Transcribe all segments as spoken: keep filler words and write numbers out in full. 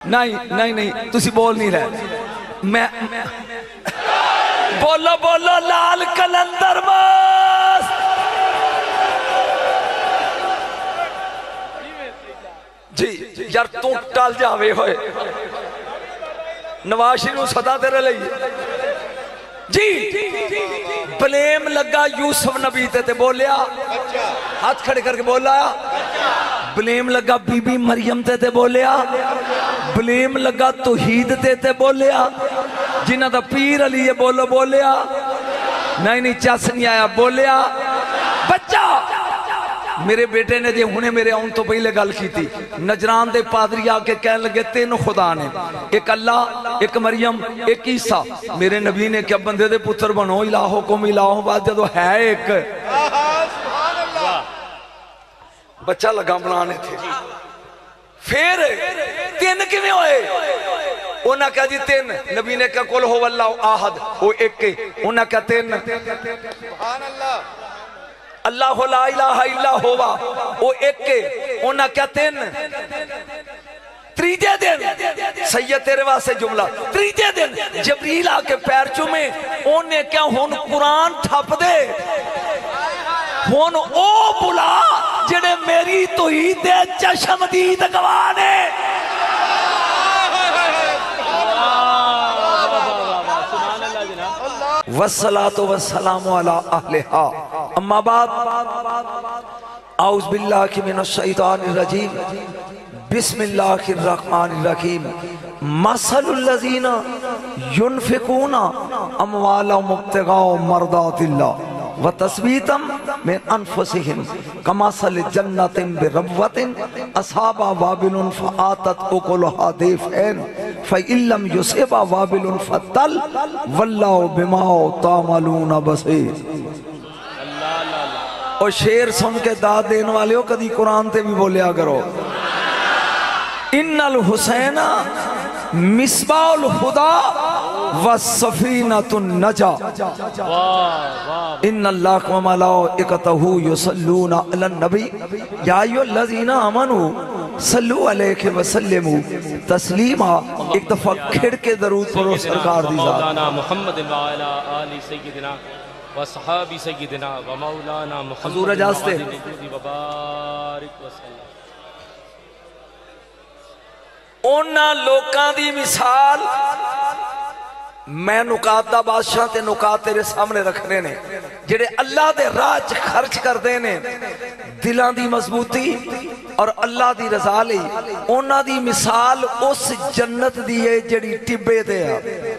نہیں نہیں نہیں تسی بول نہیں رہے میں بولو بولو لال کلندر مست جی یار تو ٹال جاوے ہوئے نواشی نو صدا تیرے لئی جی بلیم لگا یوسف نبی تے تے بولیا ہاتھ کھڑے کر کے بولا بلیم لگا بی بی مریم تے تے بولیا بلیم لگا توحید تے تے بولیا جنہ دا پیر علی یہ بولو بولیا نہیں نہیں چاس نہیں آیا بولیا بچہ میرے بیٹے نے جے ہونے میرے آن تو پہلے گل کی تھی نجران دے پادری آکے کہنے لگے تین خدا نے ایک اللہ ایک مریم ایک عیسیٰ میرے نبی نے کیا بندے دے پتر بنو الہو کم الہو بات جدو ہے ایک بچہ لگا بنانے تھے پھر تین کیویں ہوئے انہاں کہا جی تین نبی نے کہا قل ہو اللہ آہد وہ ایک کے انہاں کہا تین سبحان اللہ اللہ لا الہ الا ہوا وہ ایک کے انہاں کہا تین تریجے دن سید تیرے واسے جملہ تریجے دن جبریل آکے پیر چومے انہیں کیا ہون قرآن ٹھپ دے ہون او بلا جڑے میری توحید دے چشم دید گوانے والصلاة والسلام علی اہلہا اما بعد اعوذ باللہ من الشیطان الرجیم بسم اللہ الرحمن الرحیم مثل الذین ينفقون اموالهم ابتغاء مرضات اللہ وتثبیتا من انفسهم کمثل جنت بربوۃ اصابها وابل فآتت اکلها ضعفین فإن لم يصبها وابل فطل واللہ بما تعملون بصیر اور شیر سن کے داد دینے والے ہو کدی قرآن تے بھی بولیا کرو ان الحسین مصباح الہدا والسفینۃ النجا ان اللہ و ملائکتہ یصلون علی النبی یا ایھا الذین آمنوا صلو علیہ وسلموا تسلیما ایک دفعہ کھڑ کے درود پڑھو سرکار دی ذات مولانا محمد وعلی آل سیدنا وصحابی سیدنا ومولانا محمد حضور اجازتے وبارک وسلم اونا لوکاں دی مثال میں نکات دا بادشاہ تے نکات تیرے سامنے رکھنے نے جڑے اللہ دے راج خرچ کر دینے دلان دی مضبوطی اور اللہ دی رضا لئی اونا دی مثال اس جنت دی ہے جڑی ٹبے دے ہے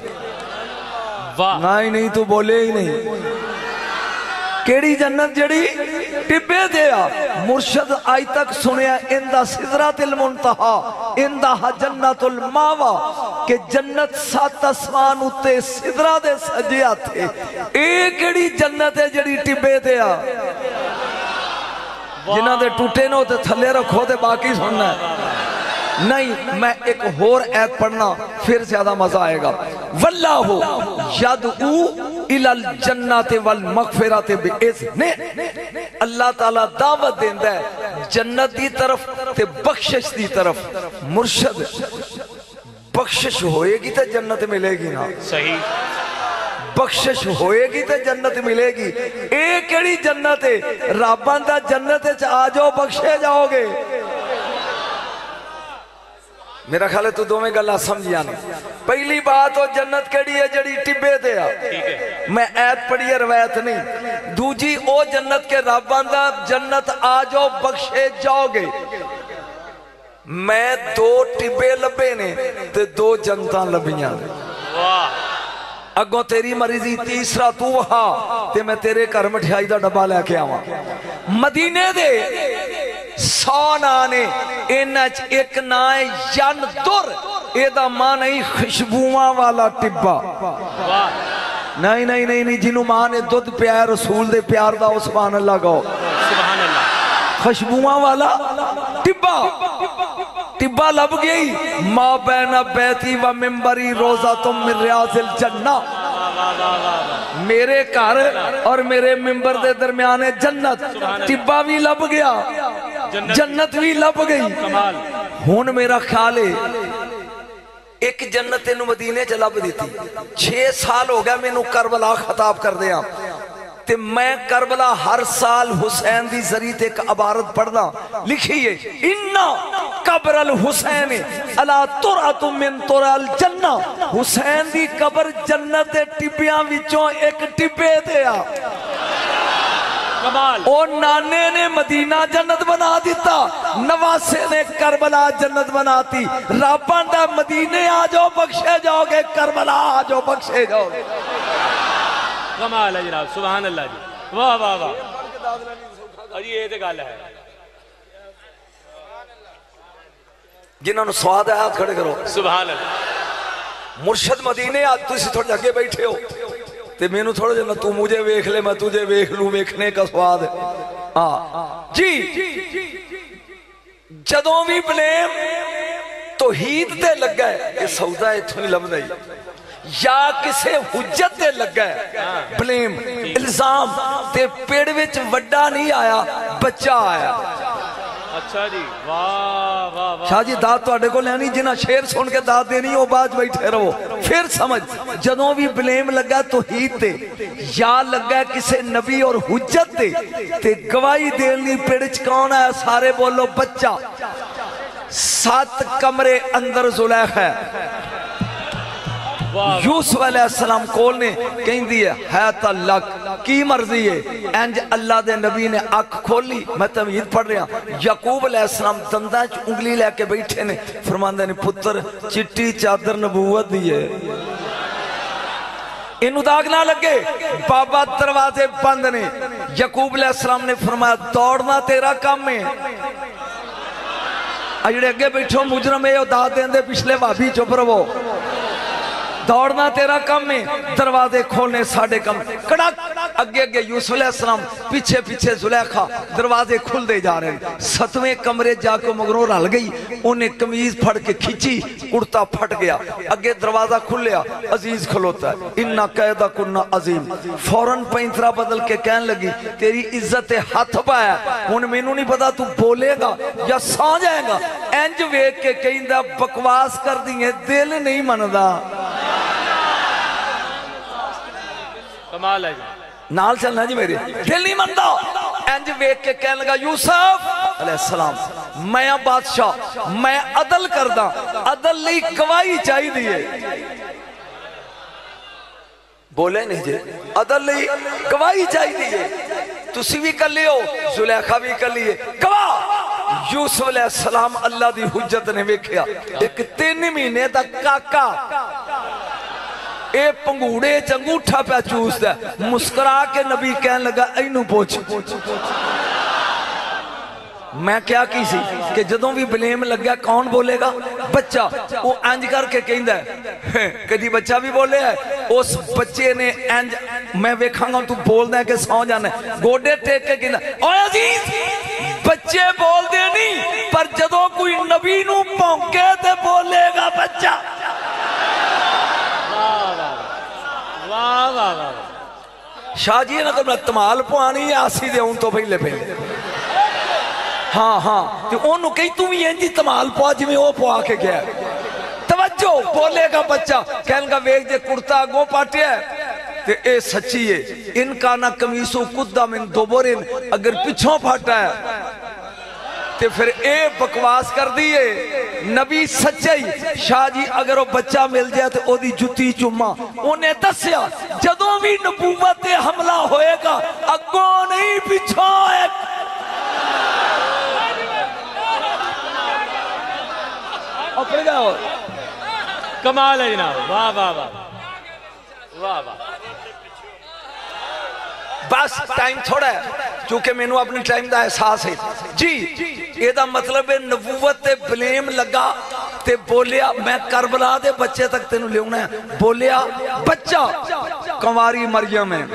نہیں نہیں تو بولے ہی نہیں کیڑی جنت جڑی ٹبے دیا مرشد آئی تک سنیا اندہ سدرات المنتہا اندہ جنت الماوا کہ جنت سات اسمان اتے سدرہ دے سجیا تھے ایک کیڑی جنت ہے جڑی ٹبے دیا جنہ دے ٹوٹے نو تے تھلے رکھو تے باقی سننا ہے نہیں میں ایک اور ایت پڑھنا پھر زیادہ مزہ آئے گا واللہ یدعو الی الجنت والمغفرت باذن اللہ تعالیٰ دعوت دیندہ ہے جنت دی طرف تے بخشش دی طرف مرشد بخشش ہوئے گی تے جنت ملے گی نا صحیح بخشش ہوئے گی تے جنت ملے گی ایک کیڑی جنت ہے رابان دا جنت ہے آ جاؤ بخشے جاؤ گے میرا خیال ہے تو دو میں گلہ سمجھیا نہیں پہلی بات وہ جنت کیڑی ہے جڑی ٹبے دیا میں ایت پڑھی ہے روایت نہیں دوجی او جنت کے رب باندھا جنت آ جاؤ بخشے جاؤ گے میں دو ٹبے لبے نے تے دو جنتاں لبیاں اگوں تیری مریضی تیسرا تو وہاں تے میں تیرے گھر مٹھائی دا ڈبا لے کے آواں مدینے دے سو نانے انچ ایک نائے ین در ایدہ ماں نہیں خوشبوواں والا ٹبا نہیں نہیں نہیں نہیں جنہوں ماں نے دودھ پیار رسول دے پیار دا سبحان اللہ گو خوشبوواں والا ٹبا ٹبا لب گئی ماں بین بیتی و ممبری روزہ تم من ریاض الجنہ میرے گھر اور میرے ممبر دے درمیان جنت ٹبا بھی لب گیا جنت بھی لب گئی ہون میرا خیال ہے ایک جنت انہوں مدینے چلا دیتی. چھ سال ہو گیا میں انہوں کربلا خطاب کر دیا تے میں کربلا ہر سال حسین دی ذریعہ ایک عبارت پڑھنا لکھیے انہا قبر الحسین علا ترعت من ترع الجنہ. حسین دی قبر جنت ٹبیاں وچوں ایک ٹبے دیا. اور نانے نے مدینہ جنت بنا دیتا, نواسے نے کربلا جنت بناتی. رابان دا مدینے آ جاؤ بخشے جاؤ گے, کربلا آ جاؤ بخشے جاؤ گے. کمال ہے جناب, سبحان اللہ جی, واہ واہ واہ جی. یہ تے گل ہے جنہوں نے سواد ہے ہاتھ کھڑے کرو. سبحان اللہ. مرشد مدینے آج تو اسی تھوڑے جگہ بیٹھے ہو تے میں نو تھوڑے جنہ تو مجھے ویکھ لے میں تجھے ویکھ لوں, ویکھنے کا سواد ہے. ہاں جی, جدوں بھی بلیم توحید تے لگا ہے یہ سودا اتھوں ہی لبدا ہی, یا کسے حجت تے لگا ہے بلیم الزام تے پیڑ وچ وڈا نہیں آیا بچہ آیا. اچھا جی, واہ واہ واہ. شاہ جی داد تو اڈے کو لینی جنہ شیر سن کے داد دینی وہ باج بیٹھے رہو. پھر سمجھ جدوں بھی بلیم لگا توحید تے یا لگا کسے نبی اور حجت تے تے گواہی دینی پیڑچ کون آیا سارے بولو بچہ. سات کمرے اندر زلیخ ہے, یوسف علیہ السلام کول نے کہیں دیئے ہے تا لک کی مرضی ہے. انج اللہ دے نبی نے آنکھ کھولی, میں تمہید پڑھ رہا. یعقوب علیہ السلام دندہ چ انگلی لے کے بیٹھے نے, فرماندے نے پتر چٹی چادر نبوت دیئے انہوں داغ نہ لگے. بابا دروازے بند نے. یعقوب علیہ السلام نے فرمایا دوڑنا تیرا کام ہے. اجڑے اگے بیٹھو مجرم ہے دا دیں دے پچھلے بابی چپ رہو. دوڑنا تیرا کم ہے, دروازے کھولنے ساڑھے کم. کڑک اگے اگے یوسف علیہ السلام, پیچھے پیچھے زلیخا, دروازے کھل دے جا رہے ہیں. ستویں کمرے جا کے مگروں رل گئی, انہیں کمیز پھڑ کے کھچی, کرتا پھٹ گیا. اگے دروازہ کھل لیا, عزیز کھلوتا ہے انہا قیدہ کنہ عظیم. فوراں پینترہ بدل کے کہن لگی تیری عزت ہاتھ پایا, انہیں میں نہیں پتا تو بولے گا یا سان جائے گا. انج ویک کے کہیں دا بکواس کر دیئے, دل نہیں مندہ. کمال ہے جی, نال چلنا جی میرے, دل نہیں مندہ. انج ویک کے کہنے لگا یوسف علیہ السلام میں بادشاہ میں عدل کردہ, عدل لئی گواہی چاہی دیئے. بولے نہیں جے, عدل لئی گواہی چاہی دیئے. تسی بھی کر لیو, زلیخہ بھی کر لیے, گواہ. یوسف علیہ السلام اللہ دی حجت نے ویکھیا, ایک تین مہینے دا کاکا اے پنگوڑے چنگوٹھا پہ چوس دے, مسکرا کے نبی کہنے لگا اینو پوچھ. میں کیا کی سی کہ جدوں بھی بلیم لگ گیا کون بولے گا بچہ. وہ انج کر کے کہیں دے کدی بچہ بھی بولے ہے, اس بچے نے انج میں ویکھاں گا تو بول دے کہ سو جانا ہے, گوڑے ٹیک کے کہیں دے اوہ عزیز بچے بول دے نہیں, پر جدوں کوئی نبی نو پونکے تے بولے گا بچہ. واہ واہ واہ. شاہ جی نہ کرنا تمال پوانی یا آسی دے ہوں تو پہلے پہلے. ہاں ہاں تو انہوں کہیں تم یہ انجی تمال پوا جی میں وہ پوا کے گیا. توجہ بولے گا بچہ, کہنے گا ویک جے کرتا گو پاٹے ہے تے اے سچی ہے. ان کا نہ کمیسو قدہ من دوبرین, اگر پچھوں پھاٹا ہے تے پھر اے بکواس کر دیئے. نبی سچائی شاہ جی اگر وہ بچہ مل جائے تو او دی جتی چمہ. انہیں دسیا جدوں بھی نبوت حملہ ہوئے گا اگوں نہیں پچھوں ایک. اپنے جاؤ کمال ہے جناب, واہ واہ واہ واہ واہ. بس ٹائم تھوڑا ہے چونکہ میں نے اپنی ٹائم دا احساس ہے جی. یہ دا مطلب ہے نبوت تے بلیم لگا تے بولیا میں کربلا دے بچے تک تینوں لے ہونا ہے. بولیا بچہ کنواری مریم ہے.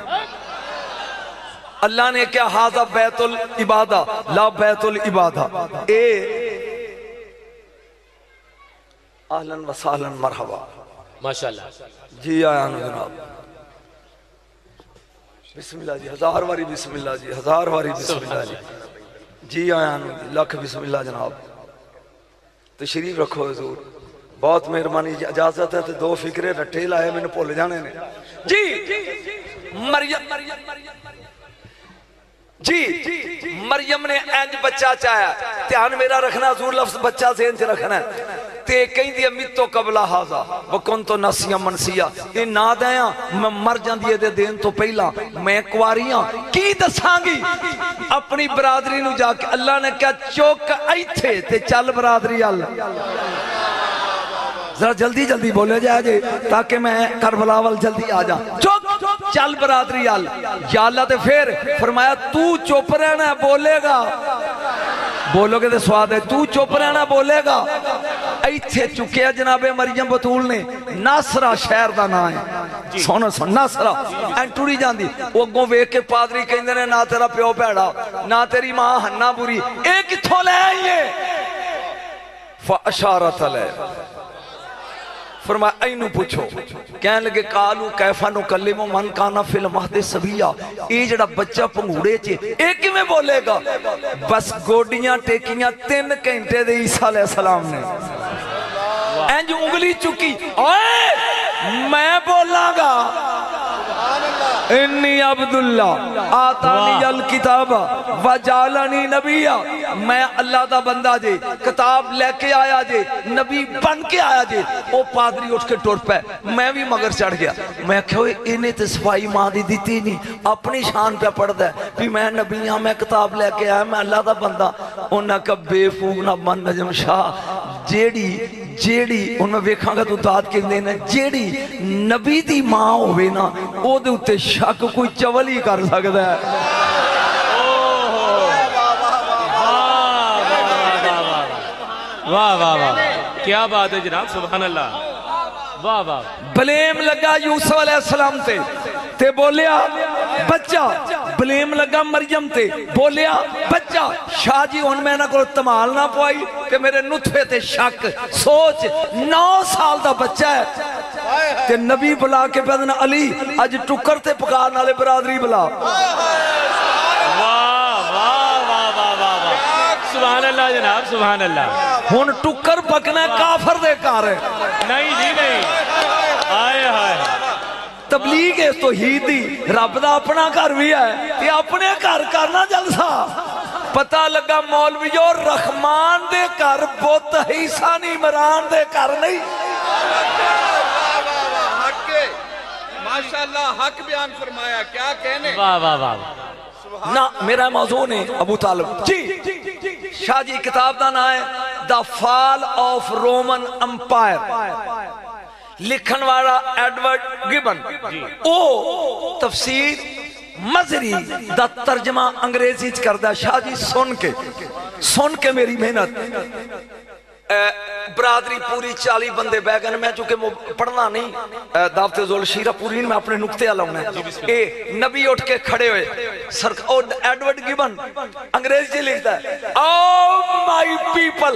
اللہ نے کیا ہاذا بیت العبادہ لا بیت العبادہ. اے اہلاً و سہلاً مرحبا. ماشاءاللہ جی آیا نا جناب. بسم اللہ جی, ہزار واری بسم اللہ جی, ہزار واری بسم اللہ جی. جی آیا نا لکھ بسم اللہ جناب. تشریف رکھو حضور. بہت مہربانی اجازت ہے تو دو فکرے رٹے لائے میں نے بھول جانے نے جی مریم جی مریم نے اینج بچہ چاہیا دھیان میرا رکھنا حضور لفظ بچہ سے انج رکھنا ہے تے کہیں دی امید تو قبلہ حاضا وکن تو نسیہ منسیہ یہ نا دیاں میں مر جان دیئے دے دین تو پہلا میں کواریاں کی دسانگی اپنی برادری نو جا کے اللہ نے کہا چوک آئی تھے تے چل برادری اللہ ذرا جلدی جلدی بولے جائے جے تاکہ میں کربلا وال جلدی آ جا چوک چل برادری اللہ یا اللہ تے پھر فرمایا تو چوپ رہنا ہے بولے گا بولو گے تے سواد ہے تو چوپ رہنا بولے گا ایتھے چکے جناب مریم بطول نے ناصرہ شہر دا نا ہے سونا سونا ناصرہ این ٹوڑی جان دی وہ گوں ویک کے پادری کہیں دے نا تیرا پیو پیڑا نا تیری ماں ہنہ بری ایک تھو لے آئیے فاشارت علیہ فرمایا اینو پوچھو کہنے لگے کالو کیفا نکلمو من کانا فی المہد سبیہ ای جڑا بچہ پنگوڑے چے ایک میں بولے گا بس گوڑیاں ٹیکیاں تین گھنٹے دے عیسیٰ علیہ السلام نے اینج انگلی چکی اوئے میں بولا گا انی عبداللہ آتانی الکتاب وجالنی نبیہ میں اللہ دا بندہ جے کتاب لے کے آیا جے نبی بن کے آیا جے وہ پادری اٹھ کے ٹور پہ میں بھی مگر چڑھ گیا میں کہوئے انہیں تے صفائی ماں دی دیتی نہیں اپنی شان پہ پڑھ دے بھی میں نبی ہاں میں کتاب لے کے آیا میں اللہ دا بندہ انہاں کا بے فوق نہ من نجم شاہ جیڑی جیڑی ان میں ویکھاں گا تو داد کے دینا جیڑی نبی دی ماں ہوئے نا او دے اتے شک کوئی چول ہی کر سکتا ہے واہ واہ واہ کیا بات ہے جناب سبحان اللہ واہ واہ بلیم لگا یوسف علیہ السلام تے تے بولیا بچہ بلیم لگا مریم تے بولیا بچہ شاہ جی ان میں نہ کوئی تمال نہ پوائی کہ میرے نطفے تے شک سوچ نو سال دا بچہ ہے تے نبی بلا کے پیدنا علی اج ٹکر تے پکار نالے برادری بلا سبحان اللہ جناب سبحان اللہ ہون ٹکر پکنا کافر دے کار ہے نہیں جی نہیں آئے آئے تبلیغ اس تو ہی دی رب دا اپنا گھر بھی ہے یہ اپنے گھر کرنا جلسہ پتہ لگا مولویو رحمان دے گھر بہت حیثان عمران دے گھر نہیں حق کے ماشاءاللہ حق بیان فرمایا کیا کہنے واہ واہ واہ نہ میرا موضوع نے ابو طالب جی شاہ جی کتاب دا نا ہے the fall of Roman empire لکھن والا ایڈورڈ گبن او تفسیر مزری دا ترجمہ انگریزی کردہ شاہ جی سن کے سن کے میری محنت برادری پوری چالی بندے بیگن میں چونکہ پڑھنا نہیں دعوت زول شیرہ پوری میں اپنے نکتے علاؤں اے نبی اٹھ کے کھڑے ہوئے ایڈورڈ گبن انگریزی لکھتا ہے او مائی پیپل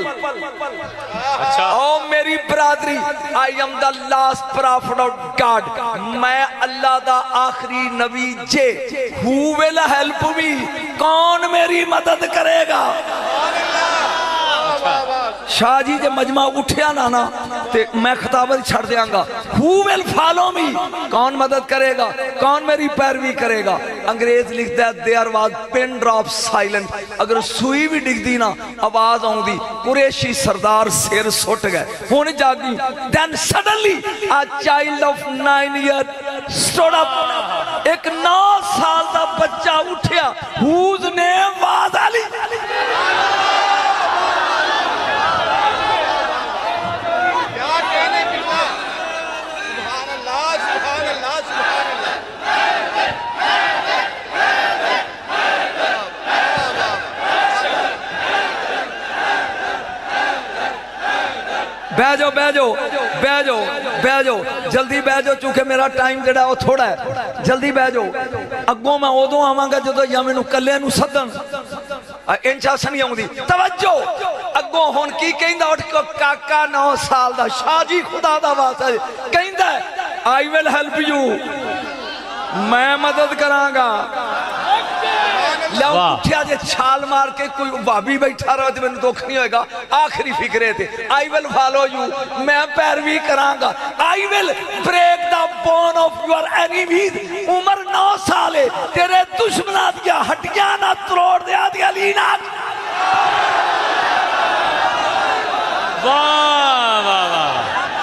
او میری برادری I am the last prophet of God میں اللہ دا آخری نبی جے who will help me کون میری مدد کرے گا شاہ جی جے مجمع اٹھیا نانا تے میں خطابت چھڑ دیاں گا who will follow me کون مدد کرے گا کون میری پیروی کرے گا انگریز لکھتا ہے there was pin drop silent اگر سوئی بھی ڈگ دی نا آواز آؤں دی قریشی سردار سیر سوٹ گئے ہونے جاگی then suddenly a child of nine years stood up ایک نو سال دا بچہ اٹھیا whose name was Ali بیجو بیجو بیجو بیجو جلدی بیجو چونکہ میرا ٹائم جڑا وہ تھوڑا ہے جلدی بیجو اگوں میں اودوں آواں گا جدو یا میں نو کلے نو سدن انچا سنی آؤں دی توجہ اگوں ہون کی کہیں دا اٹھ کو کاکا نو سال دا شاہ جی خدا دا واسطہ کہیں دا I will help you میں مدد کرانگا لیا اٹھیا جے چھال مار کے کوئی بابی بیٹھا رہا تھے میں نے دکھ نہیں ہوئے گا آخری فکرے تھے I will follow you میں پیروی کرانگا I will break the bone of your enemies عمر نو سالے تیرے دشمنات کیا ہٹیاں نہ تروڑ دیا دیا لینا واہ واہ واہ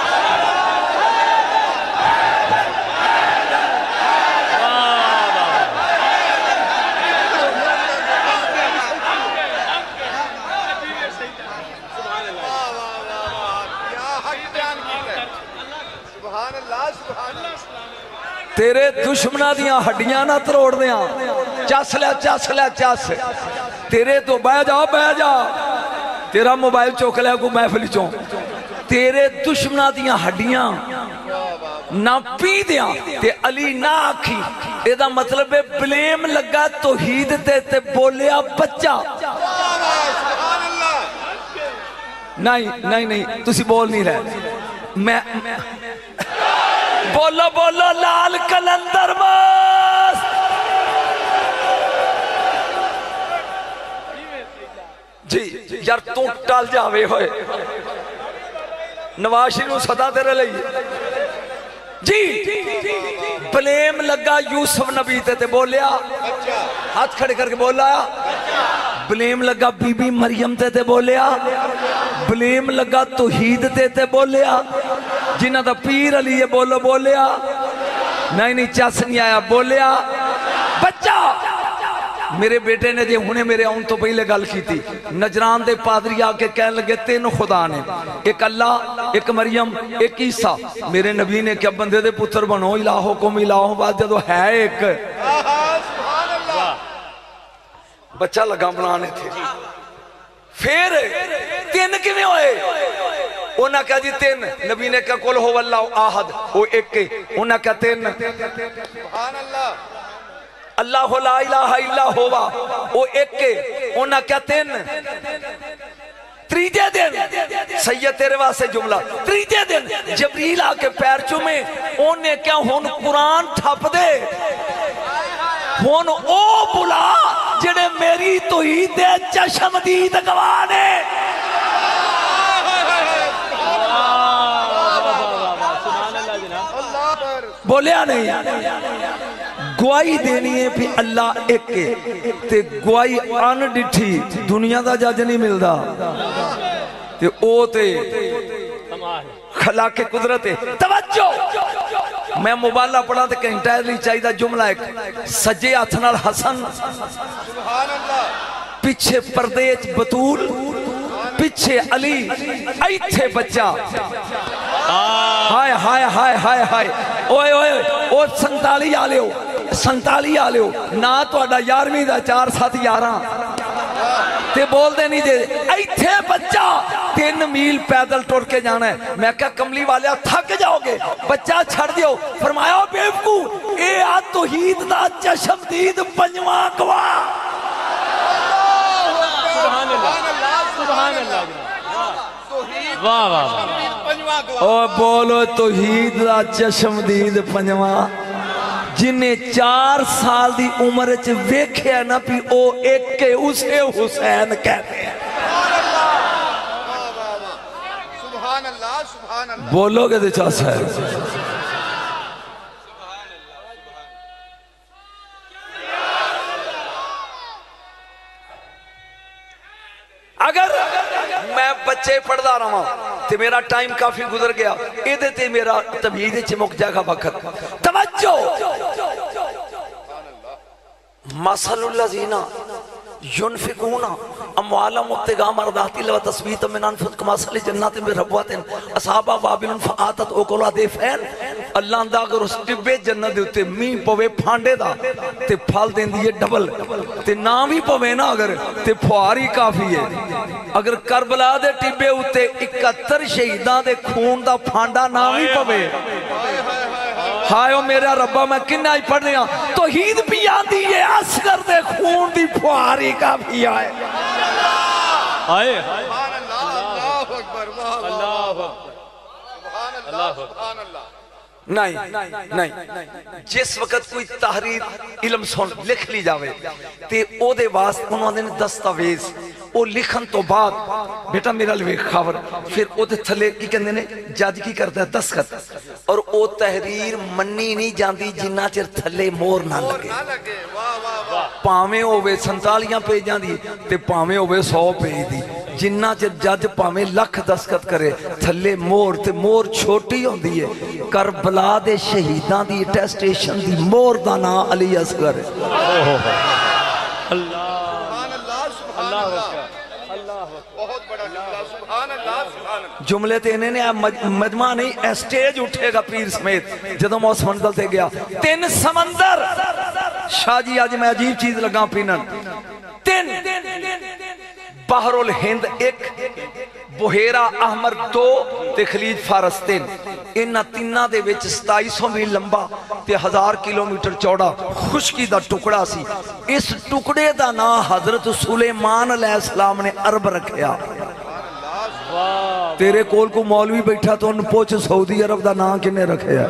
تیرے دشمنہ دیاں ہڈیاں نہ تروڑ دیاں چس لیا چس لیا چس تیرے تو بہ جا بہ جا تیرا موبائل چوک لیا کو محفلی چون تیرے دشمنہ دیاں ہڈیاں نہ پی دیاں تے علی نہ آکھی ایدہ مطلب ہے بلیم لگا توحید تے تے بولیا بچہ نہیں نہیں نہیں تسی بول نہیں رہے میں بولو بولو لال کلندر مست جی یار تو ٹال جاوے ہوئے نواشی نو صدا تیرے لئی جی بلیم لگا یوسف نبی تے تے بولیا ہاتھ کھڑے کر کے بولا بلیم لگا بی بی مریم تے تے بولیا بلیم لگا توحید تے تے بولیا جنہ دا پیر علی یہ بولو بولیا نہیں نہیں چاس نہیں آیا بولیا بچہ میرے بیٹے نے جے ہونے میرے آن تو پہلے گل کی تھی نجران دے پادری آکے کہنے لگے تین خدا نے ایک اللہ ایک مریم ایک عیسیٰ میرے نبی نے کیا بندے دے پتر بنو الہو کم الہو بات جدو ہے ایک بچہ لگا بنانے تھے پھر تین کیویں ہوئے انہاں کہا جی تین نبی نے کہا قل ہو اللہ آہد وہ ایک کے انہاں کہا تین سبحان اللہ اللہ لا الہ الا ہوا وہ ایک کے انہاں کہا تین تریجے دن سید تیرے واسے جملہ تریجے دن جبریل آکے پیر چومے انہیں کیا ہون قرآن ٹھپ دے ہون او بلا جنہیں میری توحید چشم دید گوانے بولیا نہیں گواہی دینی ہے پھر اللہ ایک کے تے گواہی آن ڈٹھی دنیا دا جاج نہیں ملدا تے او تے خلاق قدرت توجہ میں مبالہ پڑھا تے کہیں ٹائرلی چاہیدہ جملہ ایک سجے آتھنال حسن پیچھے پردیج بطول پیچھے علی ایتھے بچہ ہائے ہائے ہائے ہائے ہائے اوئے اوئے اوہ سنتالی آلے ہو سنتالی آلے ہو نا تو اڈا یارویں دا چار ساتھ یاراں تے بول دے نہیں دے ایتھے بچہ تین میل پیدل ٹوڑ کے جانا ہے میں کہا کملی والے تھک جاؤ گے بچہ چھڑ دیو فرمایا بیوکو اے آت توحید دا چشم دید پنجواں گواہ سبحان اللہ سبحان اللہ واہ واہ او بولو توحید دا چشم دید پنجواں جنہیں چار سال دی عمر چ ویکھیا نہ پی او ایک کے اسے حسین کہتے ہیں سبحان اللہ سبحان اللہ بولو گے دے چاس ہے اگر میں بچے پڑھدا رہا تے میرا ٹائم کافی گزر گیا ایدے تے میرا تمہید چمک جائے گا وقت توجہ مثل الذین ينفقون اموالهم ابتغاء مرضات الله وتثبيتا من انفسهم كمثل جنات بربوات اصحابها وابل فآتت اكلها ضعفين اللہ دا اگر اس ٹبے جنت دے اوتے مین پوے پھانڈے دا تے پھل دیندی ہے ڈبل تے نام ہی پوے نا اگر تے پھواری کافی ہے اگر کربلا دے ٹبے اوتے اکہتر شہیداں دے خون دا پھانڈا نام ہی پوے ہائے میرا ربا میں کنہ ہی پڑھ لیا توحید بھی آدھی ہے اصغر دے خون دی پھواری کا بھی آئے آئے سبحان اللہ اللہ اکبر اللہ اکبر سبحان اللہ سبحان اللہ نہیں نہیں جس وقت کوئی تحریر علم سن لکھ لی جاوے تے او دے واسطے انہوں نے دستاویز او لکھن تو بعد بیٹا میرا لوے خبر پھر او دے تھلے کی کہندے نے جج کی کرتا ہے دستخط اور او تحریر منی نہیں جاندی جنہ چر تھلے مور نہ لگے پاویں ہوئے سنتالیاں پہ جاندی تے پاویں ہوئے سو پہ دی جنہ چر جج پاویں لکھ دستخط کرے تھلے مور تے مور چھوٹی ہوندی ہے کربلا دے شہیدان دی ٹیسٹیشن دی مور دا نا علی اصغر اللہ جملے تے انہیں نے مجمع نہیں اسٹیج اٹھے گا پیر سمیت جدو موس منزل تے گیا تین سمندر شاہ جی آج میں عجیب چیز لگا پینن تین بحر الہند ایک بحیرہ احمر دو تے خلیج فارس تین انہ تینہ دے وچ ستائی سو میل لمبا تے ہزار کلومیٹر چوڑا خشکی دا ٹکڑا سی اس ٹکڑے دا نا حضرت سلیمان علیہ السلام نے عرب رکھیا تیرے کول کو مولوی بیٹھا تو ان پوچھ سعودی عرب دا نا کنے رکھیا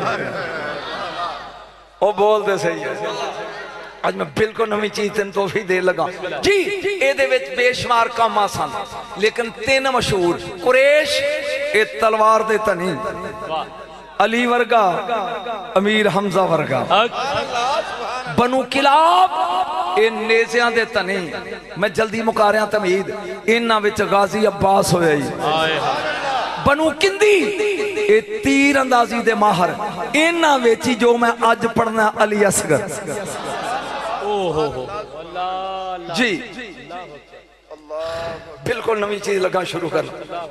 او بول دے صحیح ہے آج میں بالکل نمی چیز تین توفیق دے لگا جی اے دے وچ بے شمار کام آسان لیکن تین مشہور قریش اے تلوار دے تنی علی ورگا امیر حمزہ ورگا بنو کلاب اے نیزیاں دے تنی میں جلدی مکاریاں تمہید انہاں وچ غازی عباس ہوئے بنو کندی اے تیر اندازی دے ماہر انہاں وچی جو میں آج پڑھنا علی اصغر جی بالکل نوی چیز لگا شروع کر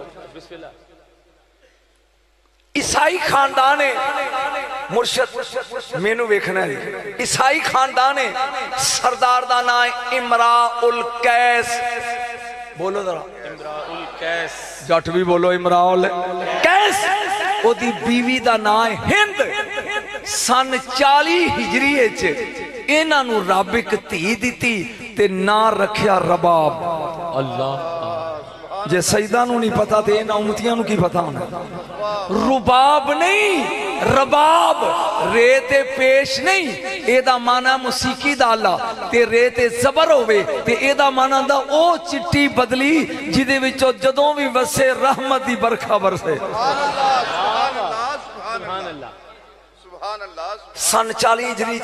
عیسائی خاندانے مرشد مینو ویکھنا ہے عیسائی خاندانے سردار دا نام امراء القیس بولو ذرا امراء القیس جٹ بھی بولو امراء القیس او دی بیوی دا نام ہند سن چالی ہجری اچھے انہاں نو رب ایک تھی دیتی تے نا رکھیا رباب اللہ جے سیدہ نو نہیں پتا تے انہاں امتیاں نو کی پتا ہونا رباب نہیں رباب ریتے پیش نہیں اے دا مانا موسیقی دا اللہ تے ریتے زبر ہوئے تے اے دا مانا دا او چٹی بدلی جدے وچو جدوں بھی وسے رحمت دی برکھا برسے سبحان اللہ سن چالی ہجری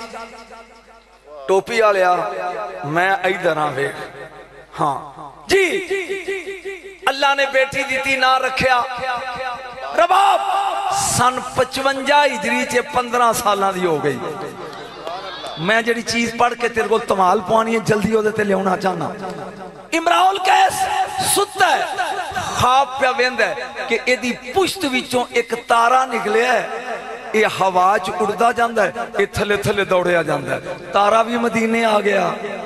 ٹوپی آلیا میں ایدر آوے ہاں جی اللہ نے بیٹی دیتی نہ رکھیا رباب سن پچونجا ہجری چے پندرہ سالہ دی ہو گئی میں جڑی چیز پڑھ کے تیرے کو تمال پوانی ہے جلدی ہو دیتے لے ہونا چاہنا امراء القیس ستا ہے خواب پہ ویند ہے کہ ایدی پشت وچوں ایک تارا نکلے ہے یہ ہواج اڑدا جاندہ ہے یہ تھلے تھلے دوڑیا جاندہ ہے تارا بھی مدینے آ گیا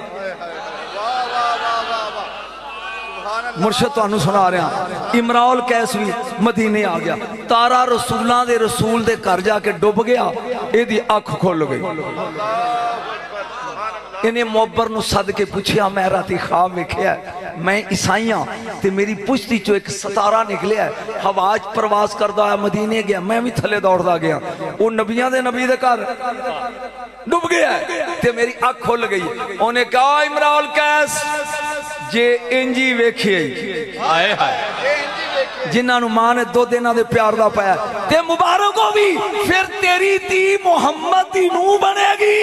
مرشد تو انہوں سنا رہے ہیں امراء القیس بھی مدینے آ گیا تارا رسولان دے رسول دے کر جا کے ڈوب گیا یہ دی آنکھ کھول گئی انہیں موبر نو صد کے پوچھیا میں راتی خواب میں کیا ہے میں عیسائیاں تے میری پوچھتی چو ایک ستارہ نکلے ہے ہواج پرواز کردہ ہے مدینے گیا میں بھی تھلے دوڑ گیا وہ نبیاں دے نبی دے کر ڈوب گیا ہے تے میری آنکھ کھول گئی انہیں کہا امراء القیس جے انجی ویکھی آئے آئے جنہاں نو ماں نے دو دینا دے پیار دا پایا تے مبارکوں بھی پھر تیری تی محمد دی نو بنے گی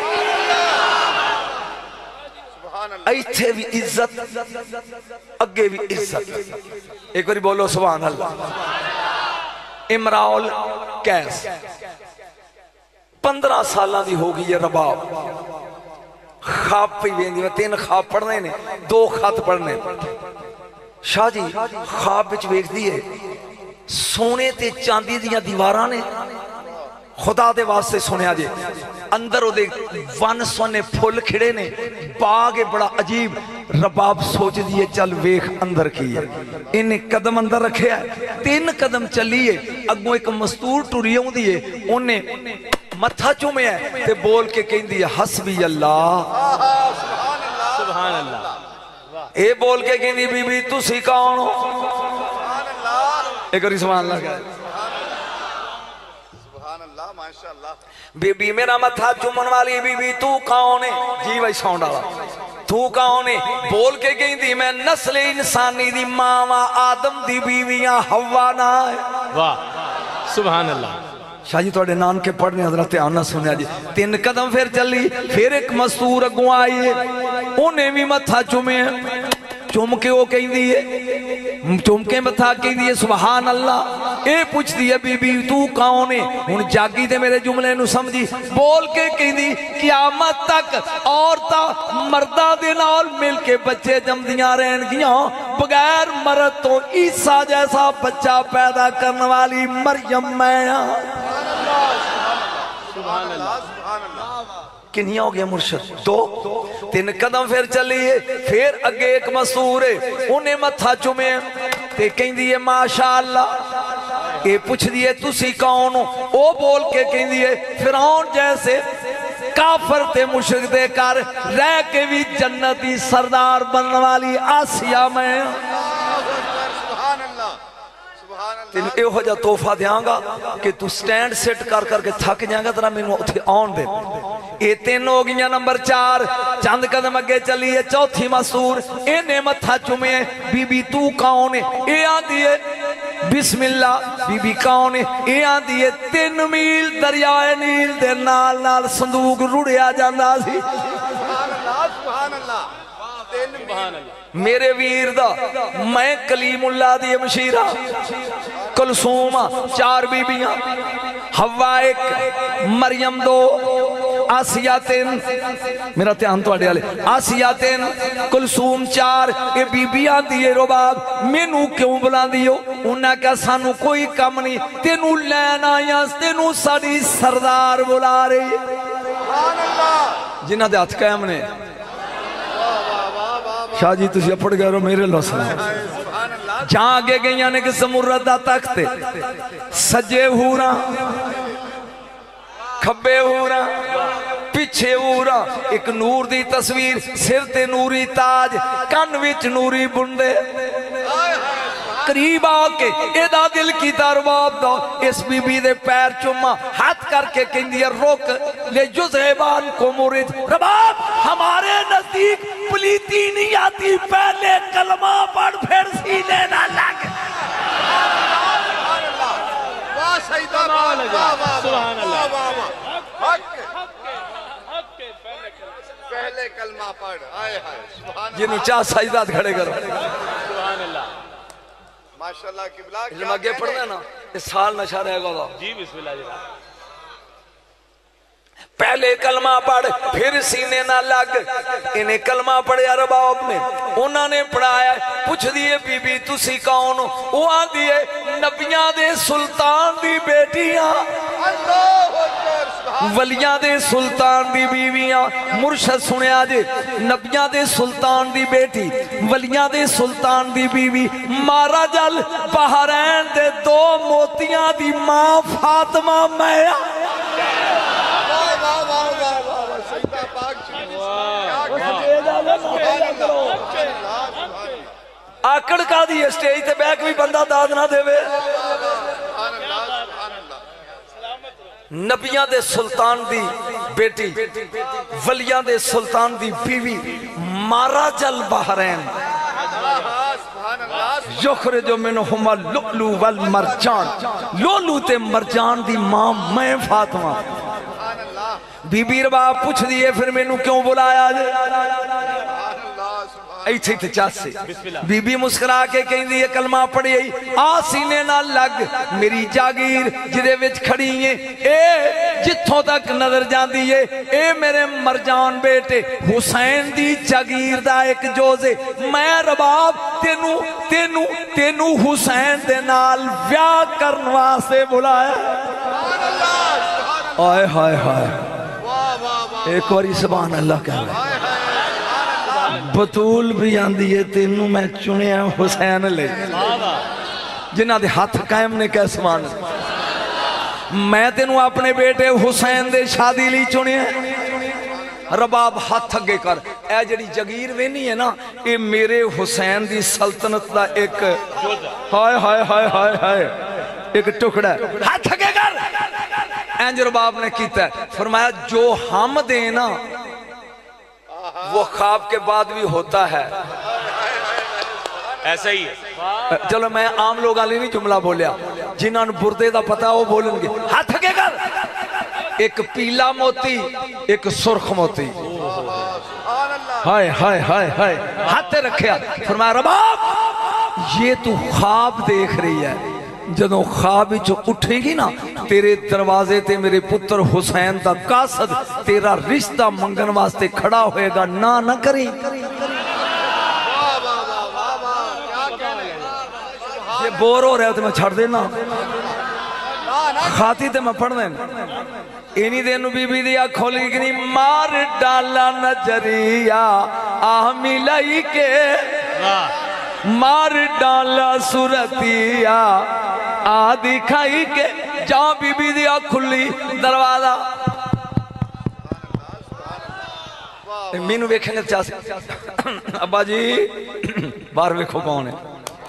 ایتھے بھی عزت اگے بھی عزت ایک باری بولو سبحان اللہ امراء القیس پندرہ سالہ دی ہوگی یہ رباب خواب پہ بھی تین خواب پڑھنے نے دو خط پڑھنے شاہ جی خواب بچ ویک دیئے سونے تے چاندی دیا دیواراں نے خدا دے واسطے سنیا جے اندر دے ون سونے پھول کھڑے نے باغ بڑا عجیب رباب سوچ دیئے چل ویخ اندر کیے انہیں قدم اندر رکھے ہے تین قدم چلیے اگوں ایک مستور ٹوریوں دیئے انہیں متھا چومے ہے تے بول کے کہیں دیئے حسبی اللہ سبحان اللہ اے بول کے کہیں دیئے بی بی تو سی کون ہو ایک اور سبحان اللہ کہا ہے माशाअल्लाह माशाअल्लाह। बीबी मेरा मथा चुमन वाली बीबी तू कौन है? जी भाई साउंड वाला तू कौन है? बोल के कहती मैं नस्ल इंसानी दी मावा आदम दी बीवियां हवा ना है। वाह सुभान अल्लाह। शाह जी थोड़े नान के पढ़ने हजरत ध्यान ना सुनिया जी। तीन कदम फिर चली, फिर एक मस्तूर अगों आई है, उन्हें भी मथा चुमे, चुम के वो कहती है, चुम के मथा कहती है सुभान अल्लाह। ये पूछती है बीबी तू कौन है? हुण जागी ते मेरे जुमले नू समझी, बोल के कहती क़यामत तक औरतां मर्दां दे नाल मिल के बच्चे जमदियां रहणगियां, बगैर मर्द तो ईसा जैसा बच्चा पैदा करने वाली मरियम मैं हां। सुभान अल्लाह सुभान अल्लाह। किनिया हो गया मुर्शद? दो। तीन कदम फिर चलिए, फिर अगे एक मसूर है, उन्हें मथा चुमे ते कहती है माशाअल्लाह। ये पूछदी है तुसी कौन हो? ओ बोल के कहती है फिरौन जैसे काफर ते मुशरिक दे कर रह के भी जन्नती सरदार बनने वाली आसिया मैं। तेन इहो जा तोहफा देंगा कि तू स्टैंड सेट कर करके थक जाएगा, तेरा मैनू उत्थे आउण दे। ये तीन हो गई नंबर चार। चंद कदम अगे चली है चौथी मसूर, इन्हें मथा चुमे बीबी तू कौन है? ये आंदी है बिस्मिल्लाह। बीबी कौन है? ये आंदी है तीन मील दरियाए नील दे नाल नाल संदूक रुड़िया जांदा सी। सुभान अल्लाह सुभान अल्लाह। मेरे वीर दा मैं कलीमुल्लाह दी मशीरा कुलसूम चार बीबियां, हवा एक, मरियम दो, आसिया तीन। मेरा ध्यान तुहाडे वाले, आसिया तीन, कुलसूम चार। ये बीबियां दी रुबाब मैनू क्यों बुलांदी हो? उन्हें कहा सानू कोई कम नहीं, तेनू लैन आया, तेनू साडी सरदार बुला रही। जिन्हां दे हथ कायम ने शाह जी तुसी अपड़ गए हो मेरे लो सुनो। जहां आगे गई ने कि समुरत दा तख्त, सज्जे हूरा, खब्बे हूरा, पिछे हूरा, एक नूर दी तस्वीर, सिर ते नूरी ताज, कन विच नूरी बुंदे। करीब आके एदा दिल की दरबाब दो, इस बीबी दे पैर चुमा, हाथ करके कहती है रोक ले जुज़ेबान को मुरिद। रबाब हमारे नजदीक पलीती नहीं आती, पहले कलमा पढ़ फिर सीने ना लग। वाह सईदा सुभान अल्लाह। पहले कलमा पढ़, हाय हाय सुभान। जिन्हों चाह सजदा खड़े करो सुभान अल्लाह माशाअल्लाह। किबला जब आगे पढ़ना ना इस साल नशा रहेगा। जी बिस्मिल्लाह जी। पहले कलमा पढ़ फिर सीने ना लग। इन्हें कलमा पढ़िया रबाब ने, उन्होंने पढ़ाया। पूछ दिए बीबी तुसी कौन हो? वो आंदी है नबियां दे सुल्तान दी बेटियां, वलियां दे सुल्तान दी बीवियां। मुर्शद सुनिया जे, नबियां दे सुल्तान दी बेटी, वलियां दे सुल्तान दी बीवी, मारा जल बहरैन दे दो मोतियां दी मां फातिमा मैया। आकड़ का दी स्टेज ते बैक भी बंदा दाद ना देवे। नबियां दे सुल्तान दी बेटी, वलियां दे सुल्तान दी बीवी, मारा जल बहरैन युखरे जो मैनू हुमा लुलू वल मरजान। लोलू ते मरजान दी मां मैं फातिमा। बीबी रबाब पूछ दिए फिर मैनू क्यों बुलाया जे? इथे इथे चासे बीबी मुस्कुरा के कहती है कलमा पढ़ी आ सीने नाल लग मेरी जागीर जिदे विच खड़ी है, ए जिथों तक नजर जाती है ए मेरे मरजान बेटे हुसैन दी जागीर दा एक जोजे। मैं रबाब तेनू तेनू तेनू हुसैन दे नाल ब्याह करने वास्ते बुलाया। हाय हाय हाय, एक बारी सुभान अल्लाह कह। बतूल भी आंदी है तेनू मैं चुनिया हुसैन ले, जिन्हां दे हाथ कायम ने कह समान। मैं तेनू अपने बेटे हुसैन दे शादी ली चुनिया। रबाब हाथ अगे कर, ए जड़ी जगीर वेनी है ना ये मेरे हुसैन दी सल्तनत दा एक हाय हाय हाय हाय हाय एक टुकड़ा। हाथ अगे कर, اینج رباب نے کیتا ہے فرمایا جو ہم دینا وہ خواب کے بعد بھی ہوتا ہے ایسا ہی ہے چلو میں عام لوگ آلی نہیں جملہ بولیا جنہاں نے بردے دا پتا وہ بولیں گے ہاتھ کے کر ایک پیلا موتی ایک سرخ موتی ہائے ہائے ہائے ہائے ہاتھ رکھیا فرمایا رباب یہ تو خواب دیکھ رہی ہے جدوں خواب جو اٹھے گی نا تیرے دروازے تے میرے پتر حسین دا قاصد تیرا رشتہ منگن واسطے کھڑا ہوئے گا نہ نہ کریں یہ بور ہو رہا ہے تو میں چھڑ دینا خاتی تے میں پڑھ دینا اینی دینو بی بی دیا کھولی گنی مار ڈالا نجریہ آہ ملائی کے مار ڈالا صورتیا آ دکھائی کے جہاں بی بی دیا کھلی دروازہ مینو ویکھیں گے چاہ سے ابا جی بار ویکھو کون ہے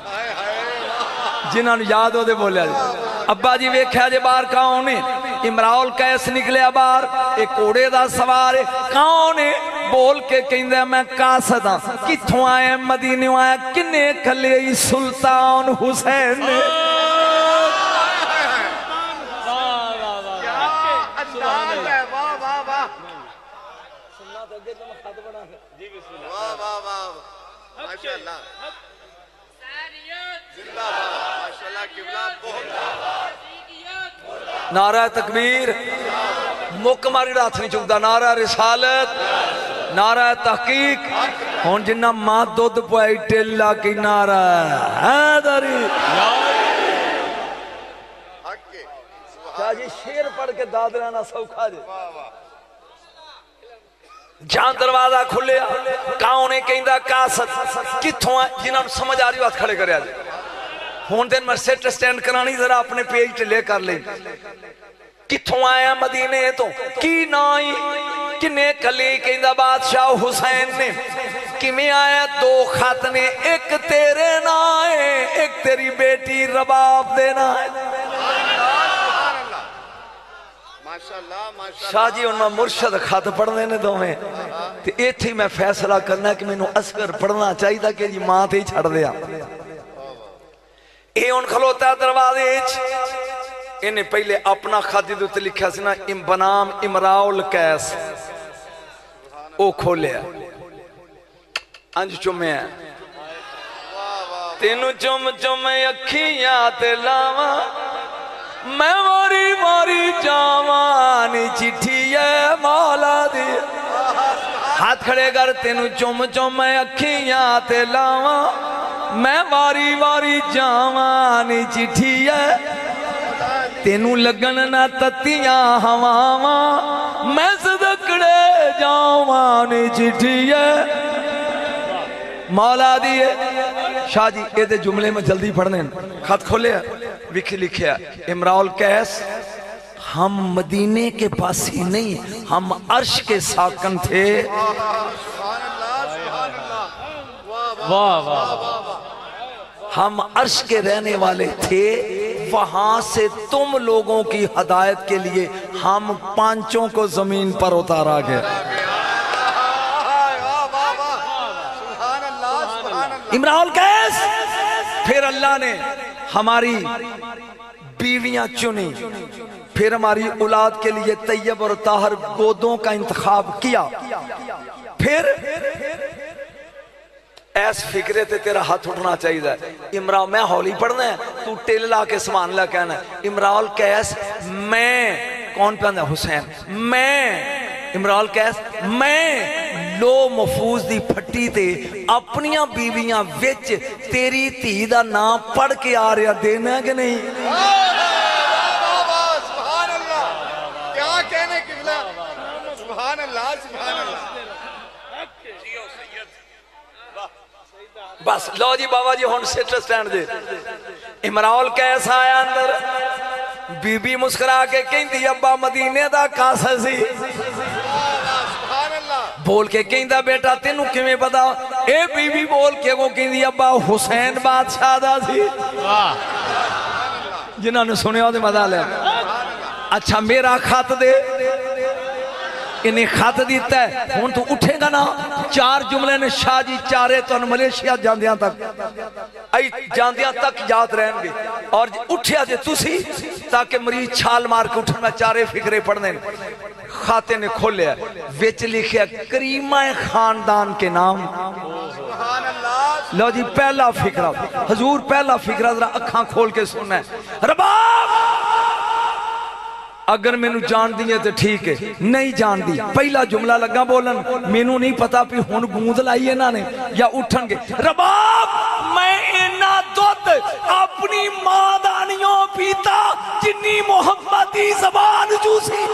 جنہاں نے یاد ہو دے بولیا جی ابا جی ویکھیا جے بار کون ہے امراؤل کیس نکلے بار ایک اوڑے دا سوار ہے کون ہے بول کے کہیں دے میں قاصد ہاں کتھوں آئے مدینے آئے کنے کھلے سلطان حسین نے نعرہ تکبیر مک ماری رات نہیں چکتا نعرہ رسالت نعرہ تحقیق ہون جنہ ماں دودھ پوائی ٹیلہ کی نعرہ حیدری جی شیر پڑھ کے داد رہنا سوکھا جی جہاں دروازہ کھلے کاؤنے کہیں دا قاصد کتھوں ہے جنہاں سمجھ آ رہی بات کھڑے کرے آجے ہون دن میں سیٹ سٹینڈ کرانی ذرا اپنے پیج لے کر لیں کتھوں آیا مدینے تو کی نائی کنے کلی کہندہ بادشاہ حسین نے کمی آیا دو خط نے ایک تیرے نائے ایک تیری بیٹی رباب دینا ہے شاہ جی ان میں مرشد خط پڑھنے نے دو میں تو ایک تھی میں فیصلہ کرنا کہ میں نے اسکر پڑھنا چاہی تھا کہ جی ماں تھی چھڑ دیا اے ان کھلوتا ہے دروازے انہیں پہلے اپنا خاطی دوتے لکھا سنا بنام امراؤل کیس او کھولے انج چمے ہیں تینو چم چم اکھیاں تے لاواں میں ماری ماری جاوانی چٹھی ہے مولا دی ہاتھ کھڑے گر تینو چم چم اکھیاں تے لاواں میں ماری ماری جاوانی چٹھی ہے تینو لگن نہ تتیاں ہواواں میں صدقڑے جاوانی چٹھی ہے مولا دیئے شاہ جی اے دے جملے میں جلدی پڑھنے خط کھولے وکھی لکھے امراؤل کیس ہم مدینے کے پاس ہی نہیں ہم عرش کے ساکن تھے ہم عرش کے رہنے والے تھے وہاں سے تم لوگوں کی ہدایت کے لیے ہم پانچوں کو زمین پر اتارا گئے امراؤل کیس پھر اللہ نے ہماری بیویاں چنی پھر ہماری اولاد کے لیے طیب اور طاہر گودوں کا انتخاب کیا پھر ایس فکرے تے تیرا ہاتھ اٹھنا چاہیے امراؤ میں ہولی پڑھنا ہے تو ٹیل لا کے سمان لا کہنا ہے امراؤل کیس میں کون پہندا حسین میں امراؤل کیس میں لو محفوظ دی پھٹی تے اپنیاں بیویاں وچ تیری تھی دا نام پڑھ کے آ رہا دینا ہے کہ نہیں سبحان اللہ کیا کہنے قبلہ سبحان اللہ سبحان اللہ بس لو جی بابا جی ہون سیٹ سٹینڈ دے امراؤل کیسا آیا اندر بی بی مسکرا کے کہیں دی ابا مدینے دا کاسا سی بول کے کہیں دا بیٹا تینوں کیویں پتا اے بی بی بول کے وہ کہیں دی ابا حسین بادشاہ دا سی جنہاں نے سنے ہو دے مدہ لے اچھا میرا خط دے انہیں خط دیتا ہے ہون تو اٹھے گا نا چار جملے نے شاہ جی چارے تو ملیشیا جاندیاں تک ای جاندیاں تک یاد رہن گے اور اٹھیا جے تسی تاکہ مریض چھال مار کے اٹھن میں چارے فکرے پڑھنے خاتے نے کھولیا ویچ لکھیا کریمہ خاندان کے نام لو جی پہلا فکرہ حضور پہلا فکرہ ذرا اکھاں کھول کے سننا ہے رباب اگر میں نو جان دیئے تو ٹھیک ہے نہیں جان دی پہلا جملہ لگا بولن میں نو نہیں پتا پی ہون گوند لائیے نا نے یا اٹھن گے رباب میں اینا دودھ اپنی مادانیوں پیتا جنی محمدی زبان جوسی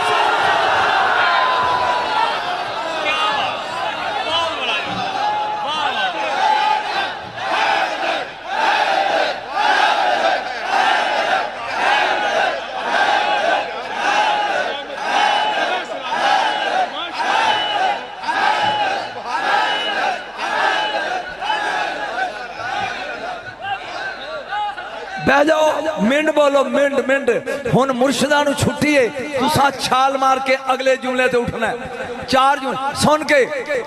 بہ جاؤ منڈ بولو منڈ منڈ ہون مرشدانو چھٹی ہے تو ساتھ چھال مار کے اگلے جملے تے اٹھنا ہے چار جملے سن کے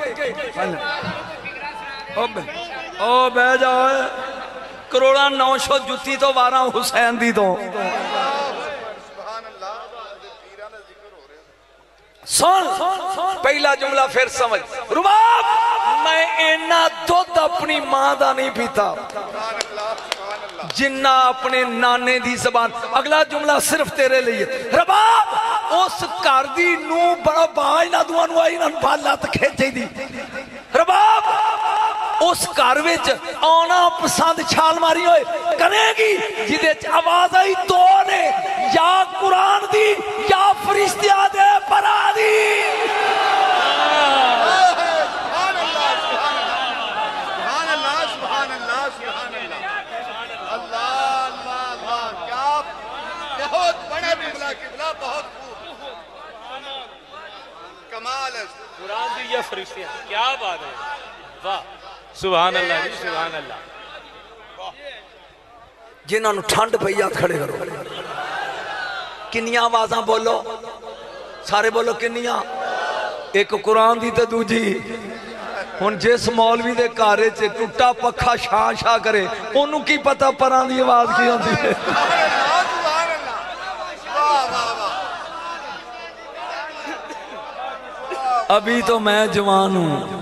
او بہ جاؤ کروڑا نو شو جتی تو بارہ حسین دی تو سن پہلا جملہ پھر سمجھ رباب میں اینا دودھ اپنی ماں دا نہیں پیتا جنہ اپنے نانے دی زبان اگلا جملہ صرف تیرے لئے رباب اس کاردی نو بڑا بائی نہ دوانو آئی نہ پالا تک کھیچے دی رباب اس کارویچ آنا پسند چھال ماری ہوئے کرے گی جدے آواز آئی دو نے یا قرآن دی یا فرشتیاں دے برا دی قرآن دی یا فرشتیاں کیا بات ہے واہ سبحان اللہ جی سبحان اللہ جنہاں نو ٹھنڈ پہ یاد کھڑے کرو کنیاں آوازاں بولو سارے بولو کنیاں ایک قرآن دی تے دوجی ہن جس مولوی دے کارے چے ٹوٹا پکھا شاہ شاہ کرے انہوں کی پتہ پران دی آواز کی ہوتی ہے ابھی تو میں جوان ہوں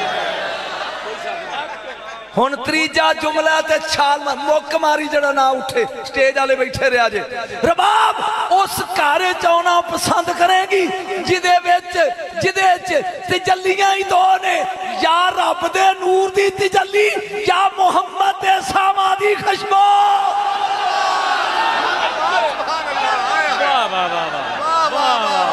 ہن تریجا جملہ تے چھال موک ماری جڑا نہ اٹھے سٹیج آلے بیٹھے رہا جے رباب اس کارے چاونا پسند کریں گی جدے ویچ جدے ویچ تجلیاں ہی دو نے یا رب دے نور دی تجلی یا محمد دے ساما دی خشبو واہ واہ واہ واہ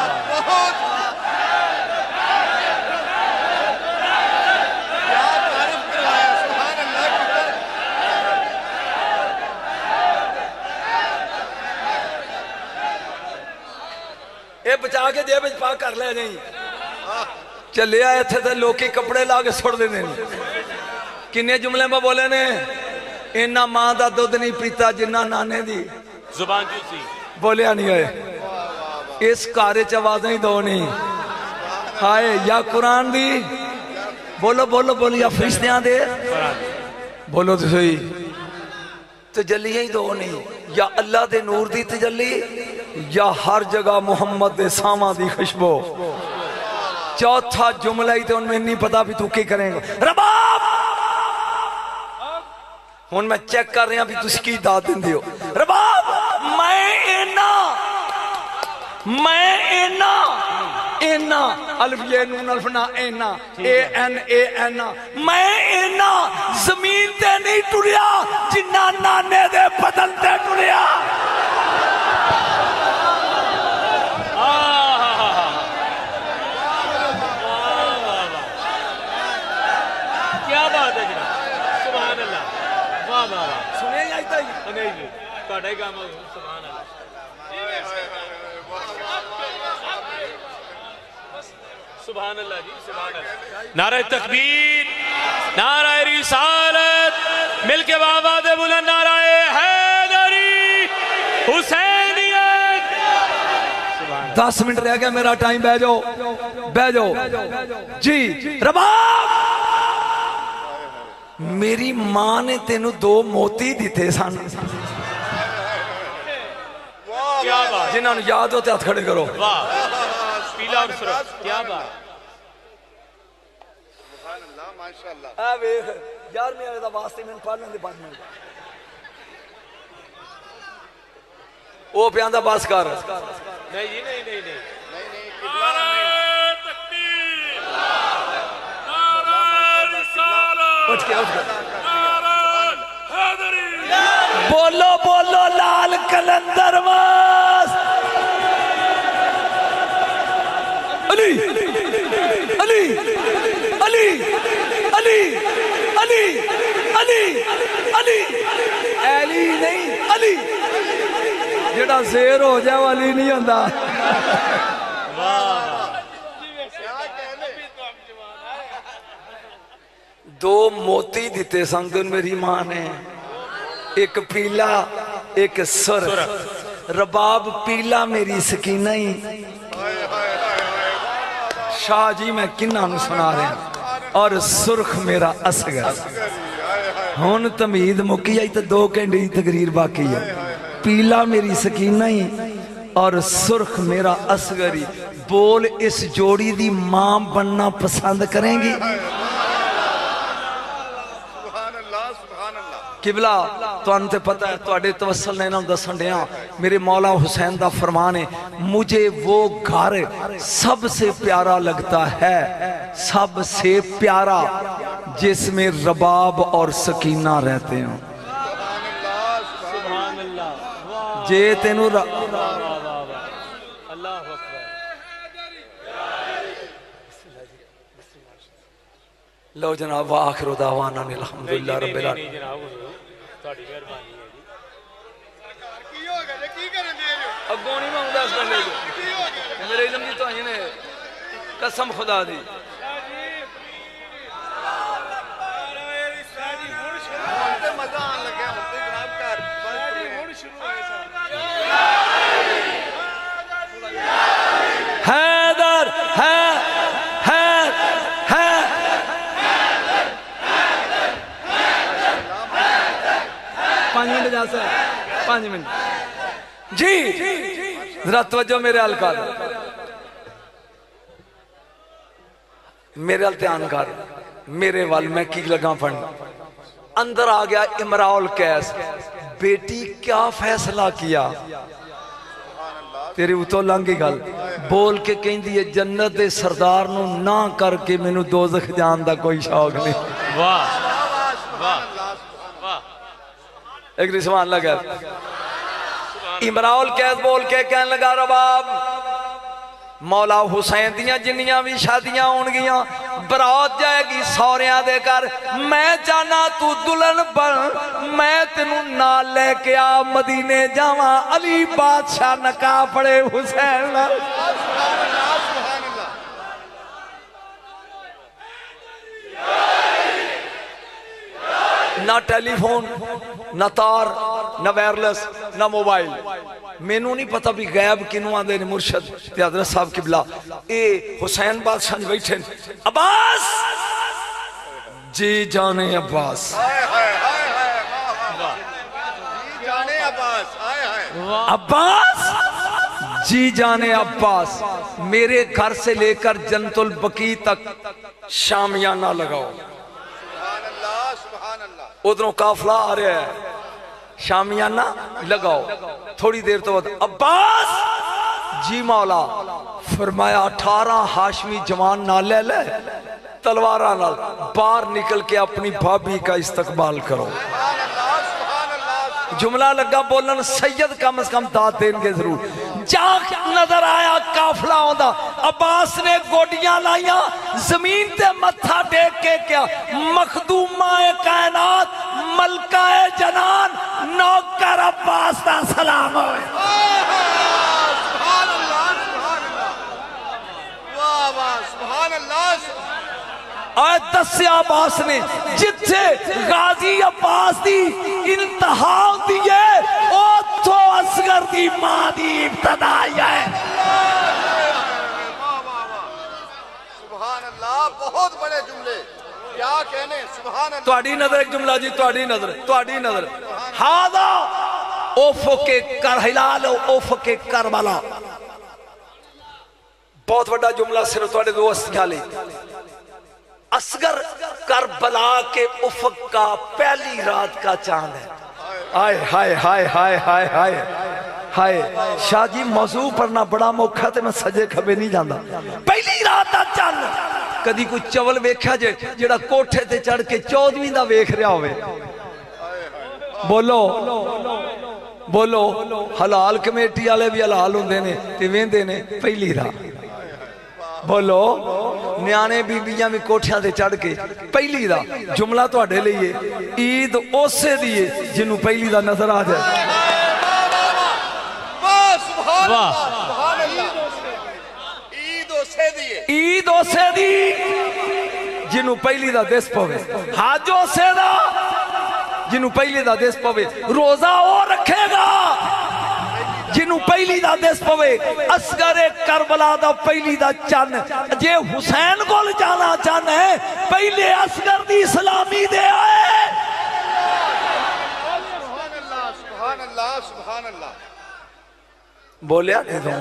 اے بچا کے جے بچ پاک کر لے جائیں چلے آئے تھے تھے لوکی کپڑے لا کے سوڑ دے دیں کنے جملے میں بولے نے اینا ماں دا دودھ نہیں پیتا جنہ نانے دی زبان جو سی بولے نہیں آئے اس کارے چوازیں ہی دو نہیں آئے یا قرآن دی بولو بولو بولو یا فرشتیاں دے بولو تو صحیح تجلیاں ہی دو نہیں یا اللہ دے نور دی تجلی یا ہر جگہ محمد دے ساما دی خشبو چوتھا جملہ ہی تے ان میں نہیں پتا بھی تو کی کریں گا رباب ان میں چیک کر رہے ہیں بھی تو اس کی داد دن دیو رباب میں اینا میں اینا اینا الف یہ نون الف نا اینا اے این اے اینا میں اینا زمین تے نہیں ٹریا جنہ نانے دے بدل تے ٹریا کیا بات ہے جناب سبحان اللہ واہ واہ واہ سنے ہی آئیتا ہی نہیں جی کاٹھے کام سبحان اللہ سبحان اللہ جی سبحان اللہ نعرہ تکبیر نعرہ رسالت مل کے بابا دے بلند نعرہ حیدری حسینیت دس منٹ رہ گیا میرا ٹائم، بہ جاؤ بہ جاؤ جی رباب میری ماں نے تینو دو موتی دیتے سن کیا بات جنہوں نے یاد ہوتے ہاتھ کھڑے کرو واہ پیلا اور سرخ کیا بات سبحان اللہ ماشاءاللہ اے ویکھ یار میں دا واسطے میں پڑھ لیں دے پانچ منٹ او پیاندا بس کر نہیں جی نہیں نہیں نہیں نہیں نہیں قبلہ نہیں نعرہ تکبیر نعرہ رسالت اٹھ کے اٹھ کے نعرہ حیدری بولو بولو لال کلندر واس علی علی علی علی علی علی علی علی نہیں علی جڑا زیر ہو جائے وہ علی نہیں ہوندہ دو موتی دیتے سنگن میری ماں نے ایک پیلا ایک سرخ رباب پیلا میری سکینہ ہی شاہ جی میں کنہ نو سنا رہے ہیں اور سرخ میرا اصغر ہون تمید مکی آئی تو دو کینڈی تقریر باقی ہے پیلا میری سکینہ ہی اور سرخ میرا اصغر ہی بول اس جوڑی دی ماں بننا پسند کریں گی سبحان اللہ سبحان اللہ قبلہ تو انتے پتہ ہے تو اڈے توسل نے انہوں دسن دیا میرے مولا حسین دا فرمان ہے مجھے وہ گھر سب سے پیارا لگتا ہے سب سے پیارا جس میں رباب اور سکینہ رہتے ہیں سبحان اللہ جے تینو ر... اللہ اکبر لو جناب وآخر دعوانا الحمدللہ رب العالمین نہیں جناب تھوڑی مہربانی ہے جی کی ہوگا جی کی کرن دے رہے ہو اگوں نہیں میں دس کر لے جو کی ہوگا میرے علم دی تو آئی نے قسم خدا دی ہن تے مزہ آن لگا ہن تے جناب گھر ہن شروع ہوئے سن حیدر ہے ہے ہے پانچ منٹ جا سا پانچ منٹ جی ذرا توجہ میرے الکار میرے التیان کار میرے وال میں کی لگا پڑھنا اندر آ گیا امراؤ القیس بیٹی کیا فیصلہ کیا تیری اتو لانگی گل بول کے کہیں دیئے جنت دے سردار نو نہ کر کے میں نو دوزخ جان دا کوئی شوق نہیں واہ واہ واہ ایک رسمان لگا امراؤ القیس بول کے کہنے لگا رباب مولا حسین دیاں جنیاں بھی شادیاں ہونگیاں برات جائے گی سوریاں دے کر میں جانا تو دلن بن میں تینو نہ لے کے آ مدینے جاواں علی بادشاہ نکا پڑے حسین سبحان اللہ سبحان اللہ نہ ٹیلی فون نہ تار نہ وائرلیس نہ موبائل مینوں نہیں پتہ بھی غیب کنوں آدھے نے مرشد تے حضرت صاحب قبلہ اے حسین بادشاہ جی بیٹھے عباس جی جانے عباس ہائے ہائے ہائے ہائے واہ جی جانے عباس ہائے ہائے عباس جی جانے عباس میرے گھر سے لے کر جنت البقیع تک شامیانہ لگاؤ سبحان اللہ سبحان اللہ ادھروں قافلہ آ رہا ہے شامیانہ لگاؤ تھوڑی دیر تو بعد عباس جی مولا فرمایا اٹھارہ ہاشمی جوان نہ لے لے تلوارہ نال باہر نکل کے اپنی بھابی کا استقبال کرو سبحان اللہ سبحان اللہ جملہ لگا بولن سید کم از کم داد دیں گے ضرور جاک نظر آیا کافلہ ہوندہ عباس نے گوڑیاں لائیاں زمین تے متھا ٹیک کے کیا مخدومہ کائنات ملکہ جنان نوکر عباس دا سلام ہوئے سبحان اللہ سبحان اللہ واہ واہ سبحان اللہ آئے دس عباس نے جتھے غازی عباس دی انتہا دیئے او تو اصغر دی ماں دی ابتدائی ہے वाले जुमले क्या कहने सुभान अल्लाह तुहाडी नजर एक जुमला जी तुहाडी नजर तुहाडी नजर हादा उफके कर हिलाल उफके करबला बहुत बड़ा जुमला सिर्फ तुहाडे दोस्त खाली असगर करबला के उफक का पहली रात का चांद है हाय हाय हाय हाय हाय हाय हाय शाह जी मौजू पढ़ना बड़ा मौखा ते मैं सजे खबे नहीं जांदा पहली रात दा चंद कदी कोई चवल वेख्या जे जेड़ा कोठे ते चढ़ के चौदहवीं दा वेख रहा होवे बोलो बोलो हलाल कमेटी वाले भी हलाल हुंदे ने ते वेंदे ने पहली रात बोलो न्याणे बीबियां भी कोठियां ते चढ़ के पहली दा जुमला तुहाडे लई ईद उसे दी है जिन्नू पहली दा नजर आ जाए वाह ईद उसे दी है ईद उसे दी जिन्नू पहली दा दिस पवे हज उसे दा जिन्नू पहली दा दिस पवे रोजा वो रखेगा जिन्नू पहली दा दिस पवे असगरे करबला दा पहली दा चन जे हुसैन कोल जाना चाहना है पहले असगर दी सलामी दे आए सुभान अल्लाह सुभान अल्लाह सुभान अल्लाह बोलिया नहीं तो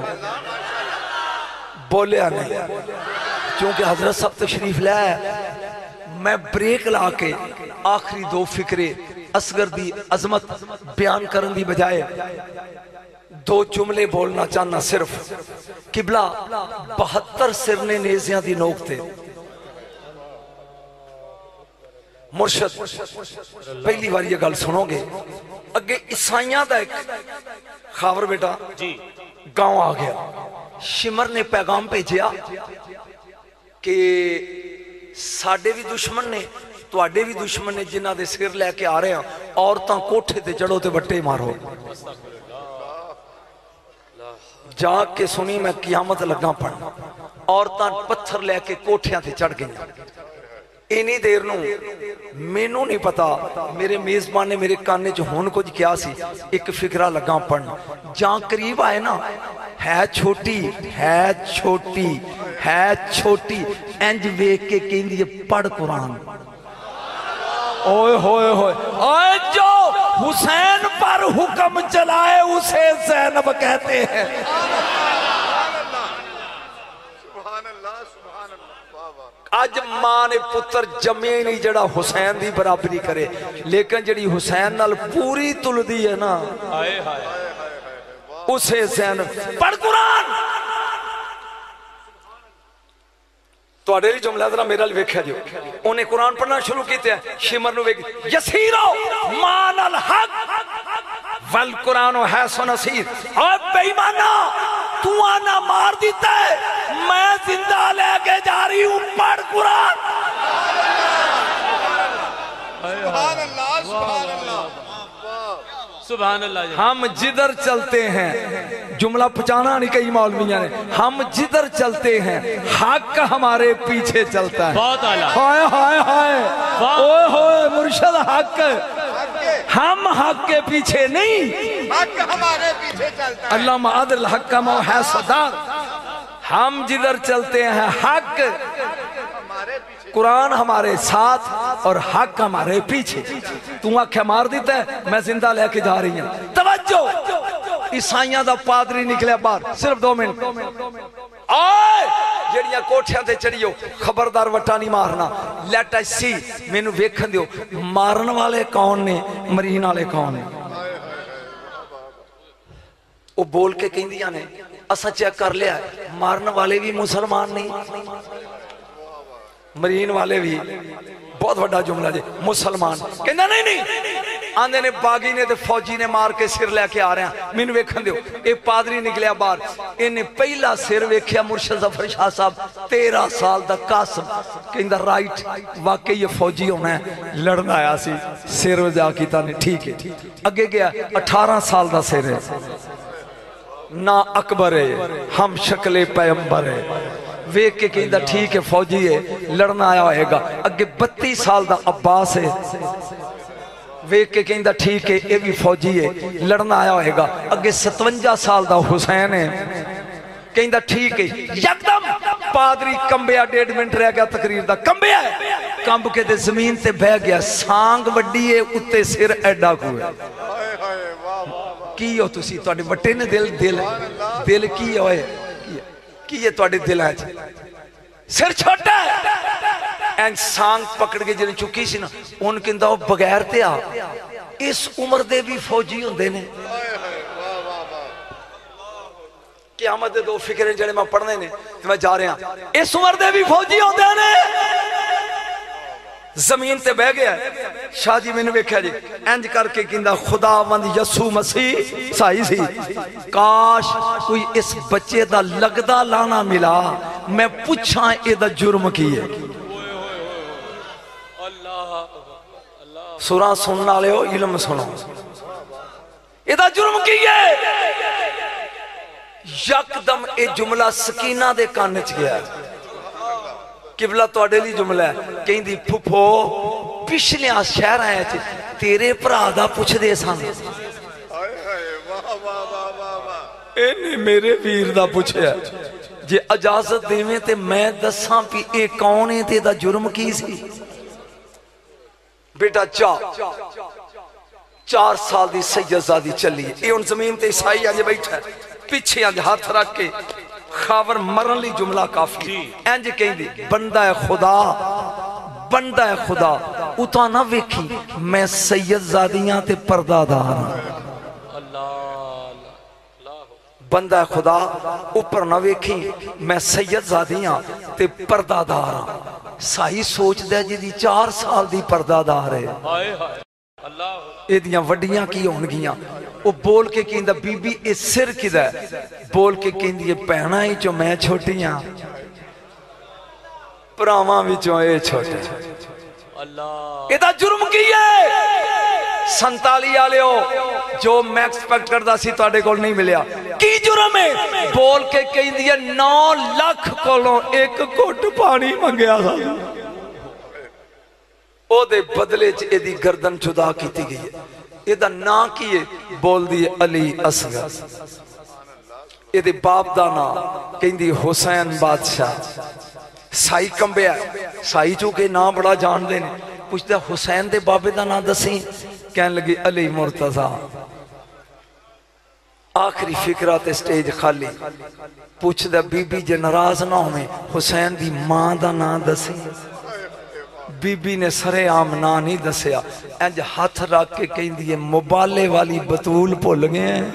बोलिया नहीं क्योंकि हजरत सब तशरीफ लाया मैं ब्रेक ला के आखिरी दो फिक्रे असगर दी अजमत बयान करने दी बजाय दो जुमले बोलना चाहना सिर्फ किबला बहत्तर सिरने नेज़ियां दी नोक ते मुर्शद पहली बार ये गल सुनोगे अगे ईसाइयां दा एक खावर बेटा जी गांव आ गया शिमर ने पैगाम भेजा कि साडे भी दुश्मन ने तुहाडे भी दुश्मन ने जिन्हां दे सिर लैके आ रहे हैं औरतां कोठे ते चढ़ो ते बट्टे मारो जाके सुनी मैं कियामत लगा पढ़ना औरतां पत्थर लैके कोठियां ते चढ़ गई इन्नी देर नूं मैनू नहीं पता मेरे मेजबान ने मेरे काने च हुण कुछ किया सी एक फिकरा लगा पढ़ना जां करीब आए ना है छोटी है छोटी है छोटी इंज वेख के कहंदी है पढ़ कुरान ओए होए होए ओए जो हुसैन पर हुक्म चलाए उसे ज़ैनब कहते हैं अज मां ने पुत्र जमे नहीं जड़ा हुसैन दी बराबरी करे लेकिन जड़ी हुसैन नाल पूरी तुलदी है ना हाय हाय उसे ज़ैनब पढ़ कुरान तुहाडे जुमला जरा मेरे वाल वेख्या जो उन्हें कुरान पढ़ना शुरू किया शिमर नूं वेख यसीरो मानल हक वल कुरान है सुनसीर और बेईमाना तू आना मार देता है मैं जिंदा लेके जा रही हूं पढ़ कुरान सुभान अल्लाह सुभान अल्लाह सुभान अल्लाह हम जिधर चलते हैं जुमला पहुंचाना नहीं कई मौलवियों ने हम जिधर चलते हैं हक हमारे पीछे चलता है बहुत आला हाय हाय हाय ओए होए मुर्शद हक हम हक के पीछे नहीं हक हमारे पीछे चलता है अल्लाह मादल हक का मौ है सदार हम जिधर चलते हैं हक हमारे पीछे कुरान हमारे साथ और हक हमारे पीछे तू आख्या मार देता है मैं जिंदा लेके जा रही हूं तवज्जो ईसाइयां दा पादरी निकलिया बाहर सिर्फ दो मिनट आए जेड़ियां कोठियां ते चढ़ियो खबरदार वट्टा नहीं मारना लेट अस सी मैनू वेखन दियो मारन वाले कौन ने मरीन वाले कौन ने वो बोल के कहंदियां ने असा चेक कर लिया मारन वाले भी मुसलमान नहीं मरीन वाले भी बहुत बड़ा जुमला जी मुसलमान कहना नहीं नहीं आंदे ने बागी ने ते फौजी ने मार के सिर लेके आ रहे हैं मैनू वेखन दियो ये पादरी निकलिया बाहर इन्हें पहला सिर वेख्या मुर्शद जफर शाह साहब तेरह साल दा कासम कहंदा राइट वाकई ये फौजी होना है लड़ना आया सी सिर वजा कीता ने ठीक है अगे गया अठारह साल दा सिर है ना अकबर है हम शक्ले पैगंबर है वेख के कहता ठीक है फौजी है लड़ना आया होएगा अगे बत्तीस साल दा अब्बास है वेख के कहता ठीक है ये भी फौजी है लड़ना आया होएगा अगे सतवंजा साल दा हुसैन है कहता ठीक है यकदम پادری کمبیا ڈیڑھ منٹ رہ گیا تقریر دا کمبیا کمب کے دے زمین تے بہ گیا سانگ وڈی ہے اتے سر ایڈا کوئے کی ہو تسی تواڈے وٹے نے دل دل دل کی ہوئے کی ہے تواڈے دل ہے سر چھوٹا ہے این سانگ پکڑ کے جنہیں چکی سی نا ان کے اندر بغیر تے آ اس عمر دے بھی فوجی ہوندے نے قیامت دے دو فکریں جڑے میں پڑھنے نے تو میں جا رہے ہیں اس عمر دے بھی فوجی ہوندے نے زمین تے بہ گیا شاہ جی میں نے ویکھیا جی انج کر کے کہندا خداوند یسوع مسیح سائی سی کاش کوئی اس بچے دا لگدا لانا ملا میں پوچھاں اے دا جرم کی ہے سورہ سننا لے ہو علم سنو اے دا جرم کی ہے یک دم اے جملہ سکینہ دے کانچ گیا ہے قبلہ تو اڈیلی جملہ ہے کہیں دی پھپو پچھلے شہر آئے تھے تیرے پر آدھا پوچھ دے سان اینے میرے ویر دا پوچھے ہے جے اجازت دیویں تے میں دساں پی اے کونے تے دا جرم کی سی بیٹا چا چار سال دی سیدزادی چلی ہے اے ان زمین تے عیسائی آنجے بیٹھا ہے پیچھے آنجے ہاتھ رکھ کے خاور مرن لی جملہ کافی اینج کہیں دی بندہ خدا بندہ خدا اتا نہ ویکھی میں سید زادیاں تے پردہ دار بندہ خدا اوپر نہ ویکھی میں سید زادیاں تے پردہ دار سائی سوچ دے جی دی چار سال دی پردہ دار ہے اے دیاں وڈیاں کی ہونگیاں وہ بول کے کہندہ بی بی اس سر کی دے بول کے کہندی یہ پہنا ہی جو میں چھوٹیاں پراواں بھی جو اے چھوٹے اے دا جرم کی ہے سنتالی آلے ہو جو میں ایکسپیکٹ کردہ سی تو آڑے کول نہیں ملیا کی جرم ہے بول کے کہندی ہے نو لاکھ کولوں ایک کوٹ پانی منگیا تھا او دے بدلے چ ایدی گردن جدا کیتی گئی ہے ایدہ نا کیے بول دیئے علی اصغر ایدے باپ دانا کہیں دی حسین بادشاہ سائی کمبے آئے سائی چونکہ نا بڑا جان دینے پوچھتا حسین دے بابے دا نا دسیں کہنے لگی علی مرتضی آخری فکرات سٹیج خالی پوچھتا بی بی جے ناراض نہ ہمیں حسین دی ماں دا نا دسیں بی بی نے سرے عام نا نہیں دسیا انج ہاتھ رکھ کے کہیں دیئے مبالے والی بطول پھول گئے ہیں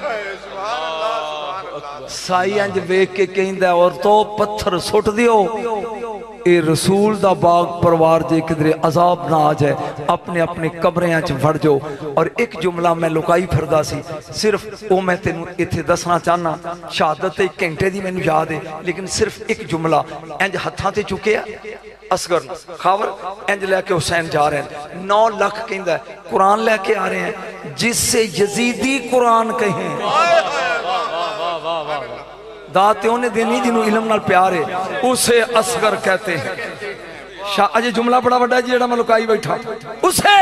سائی انج بیک کے کہیں دے اور تو پتھر سٹ دیو اے رسول دا باغ پروار جے کدرے عذاب نہ آ جائے اپنے اپنے قبریں انچ بھر جو اور ایک جملہ میں لکائی پھردہ سی صرف او میں تینوں اتھے دسنا چاہنا شہادت ایک گھنٹے دی میں نے یاد ہے لیکن صرف ایک جملہ انج ہتھاں تے چکے ہیں اصغر خاور انج لے کے حسین جا رہے ہیں نو لکھ کہندہ ہے قرآن لے کے آ رہے ہیں جس سے یزیدی قرآن کہیں داتے انہیں دینی جنہوں علم نال پیارے اسے اصغر کہتے ہیں شاہ اجے جملہ بڑا بڑا جی جڑا میں لکائی بیٹھا اسے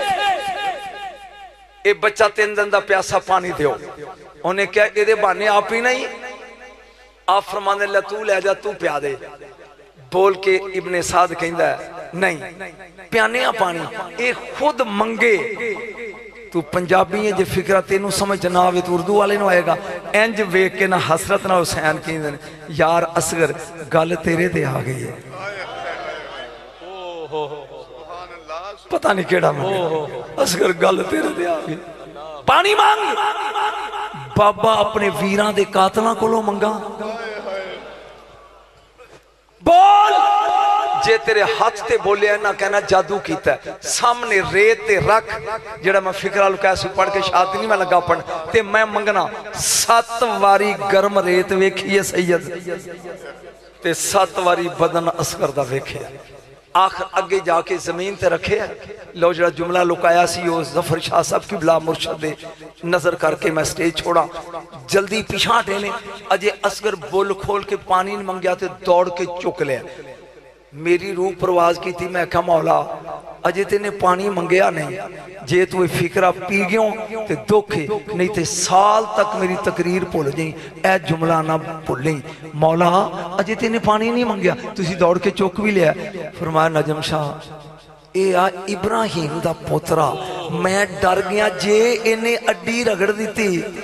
اے بچہ تین دن دا پیاسا پانی دیو انہیں کہا اے دے بانے آپ ہی نہیں آپ فرمانے اللہ تو لے جا تو پیا دے بول کے ابن سعد کہندہ ہے نہیں پیانیاں پانی اے خود منگے تو پنجابی ہے جے فکرہ تینوں سمجھ نہ آوے تو اردو والے نہ آئے گا انج ویک کے نہ حسرت نہ حسین کہندہ یار اصغر گل تیرے دے آ گئی ہے پتہ نہیں کیڑا منگے اصغر گل تیرے دے آ گئی پانی مانگ بابا اپنے ویران دے قاتلہ کو لو منگا بول جے تیرے ہاتھ تے بولے ہیں نہ کہنا جادو کیتا ہے سامنے ریت تے رکھ جڑا میں فکرہ لکھا سو پڑھ کے شاعت نہیں میں لگا پڑھ تے میں منگنا سات واری گرم ریت ویکھئے سید تے سات واری بدن اصغر دا ویکھئے آخر اگے جا کے زمین تے رکھے لو جڑا جملہ لکایا سی وہ ظفر شاہ صاحب کی بلا مرشد دے نظر کر کے میں سٹیج چھوڑا جلدی پیچھا ٹھیلیں اجے اصغر بول کھول کے پانی منگیا تے دوڑ کے چک لے میری روح پرواز کی تھی میں کہا مولا اجے تینے پانی منگیا نہیں، جے تو فکرہ پی گیوں تے دکھے، نہیں تے سال تک میری تقریر بھول جائیں، اے جملہ نہ بھولیں، مولا اجے تینے پانی نہیں منگیا، تسی دوڑ کے چوک بھی لیا۔ فرمایا نجم شاہ اے آ ابراہیم دا پوترا، میں ڈر گیا جے انہیں اڈی رگڑ دیتی۔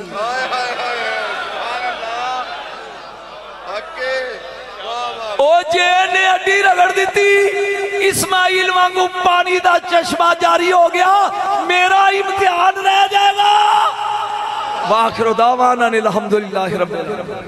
او جے انہیں اڈی رگڑ دیتی، اسماعیل وانگو پانی دا چشمہ جاری ہو گیا، میرا امتحان رہ جائے گا۔ وآخر دعوانا الحمدللہ رب العالمین۔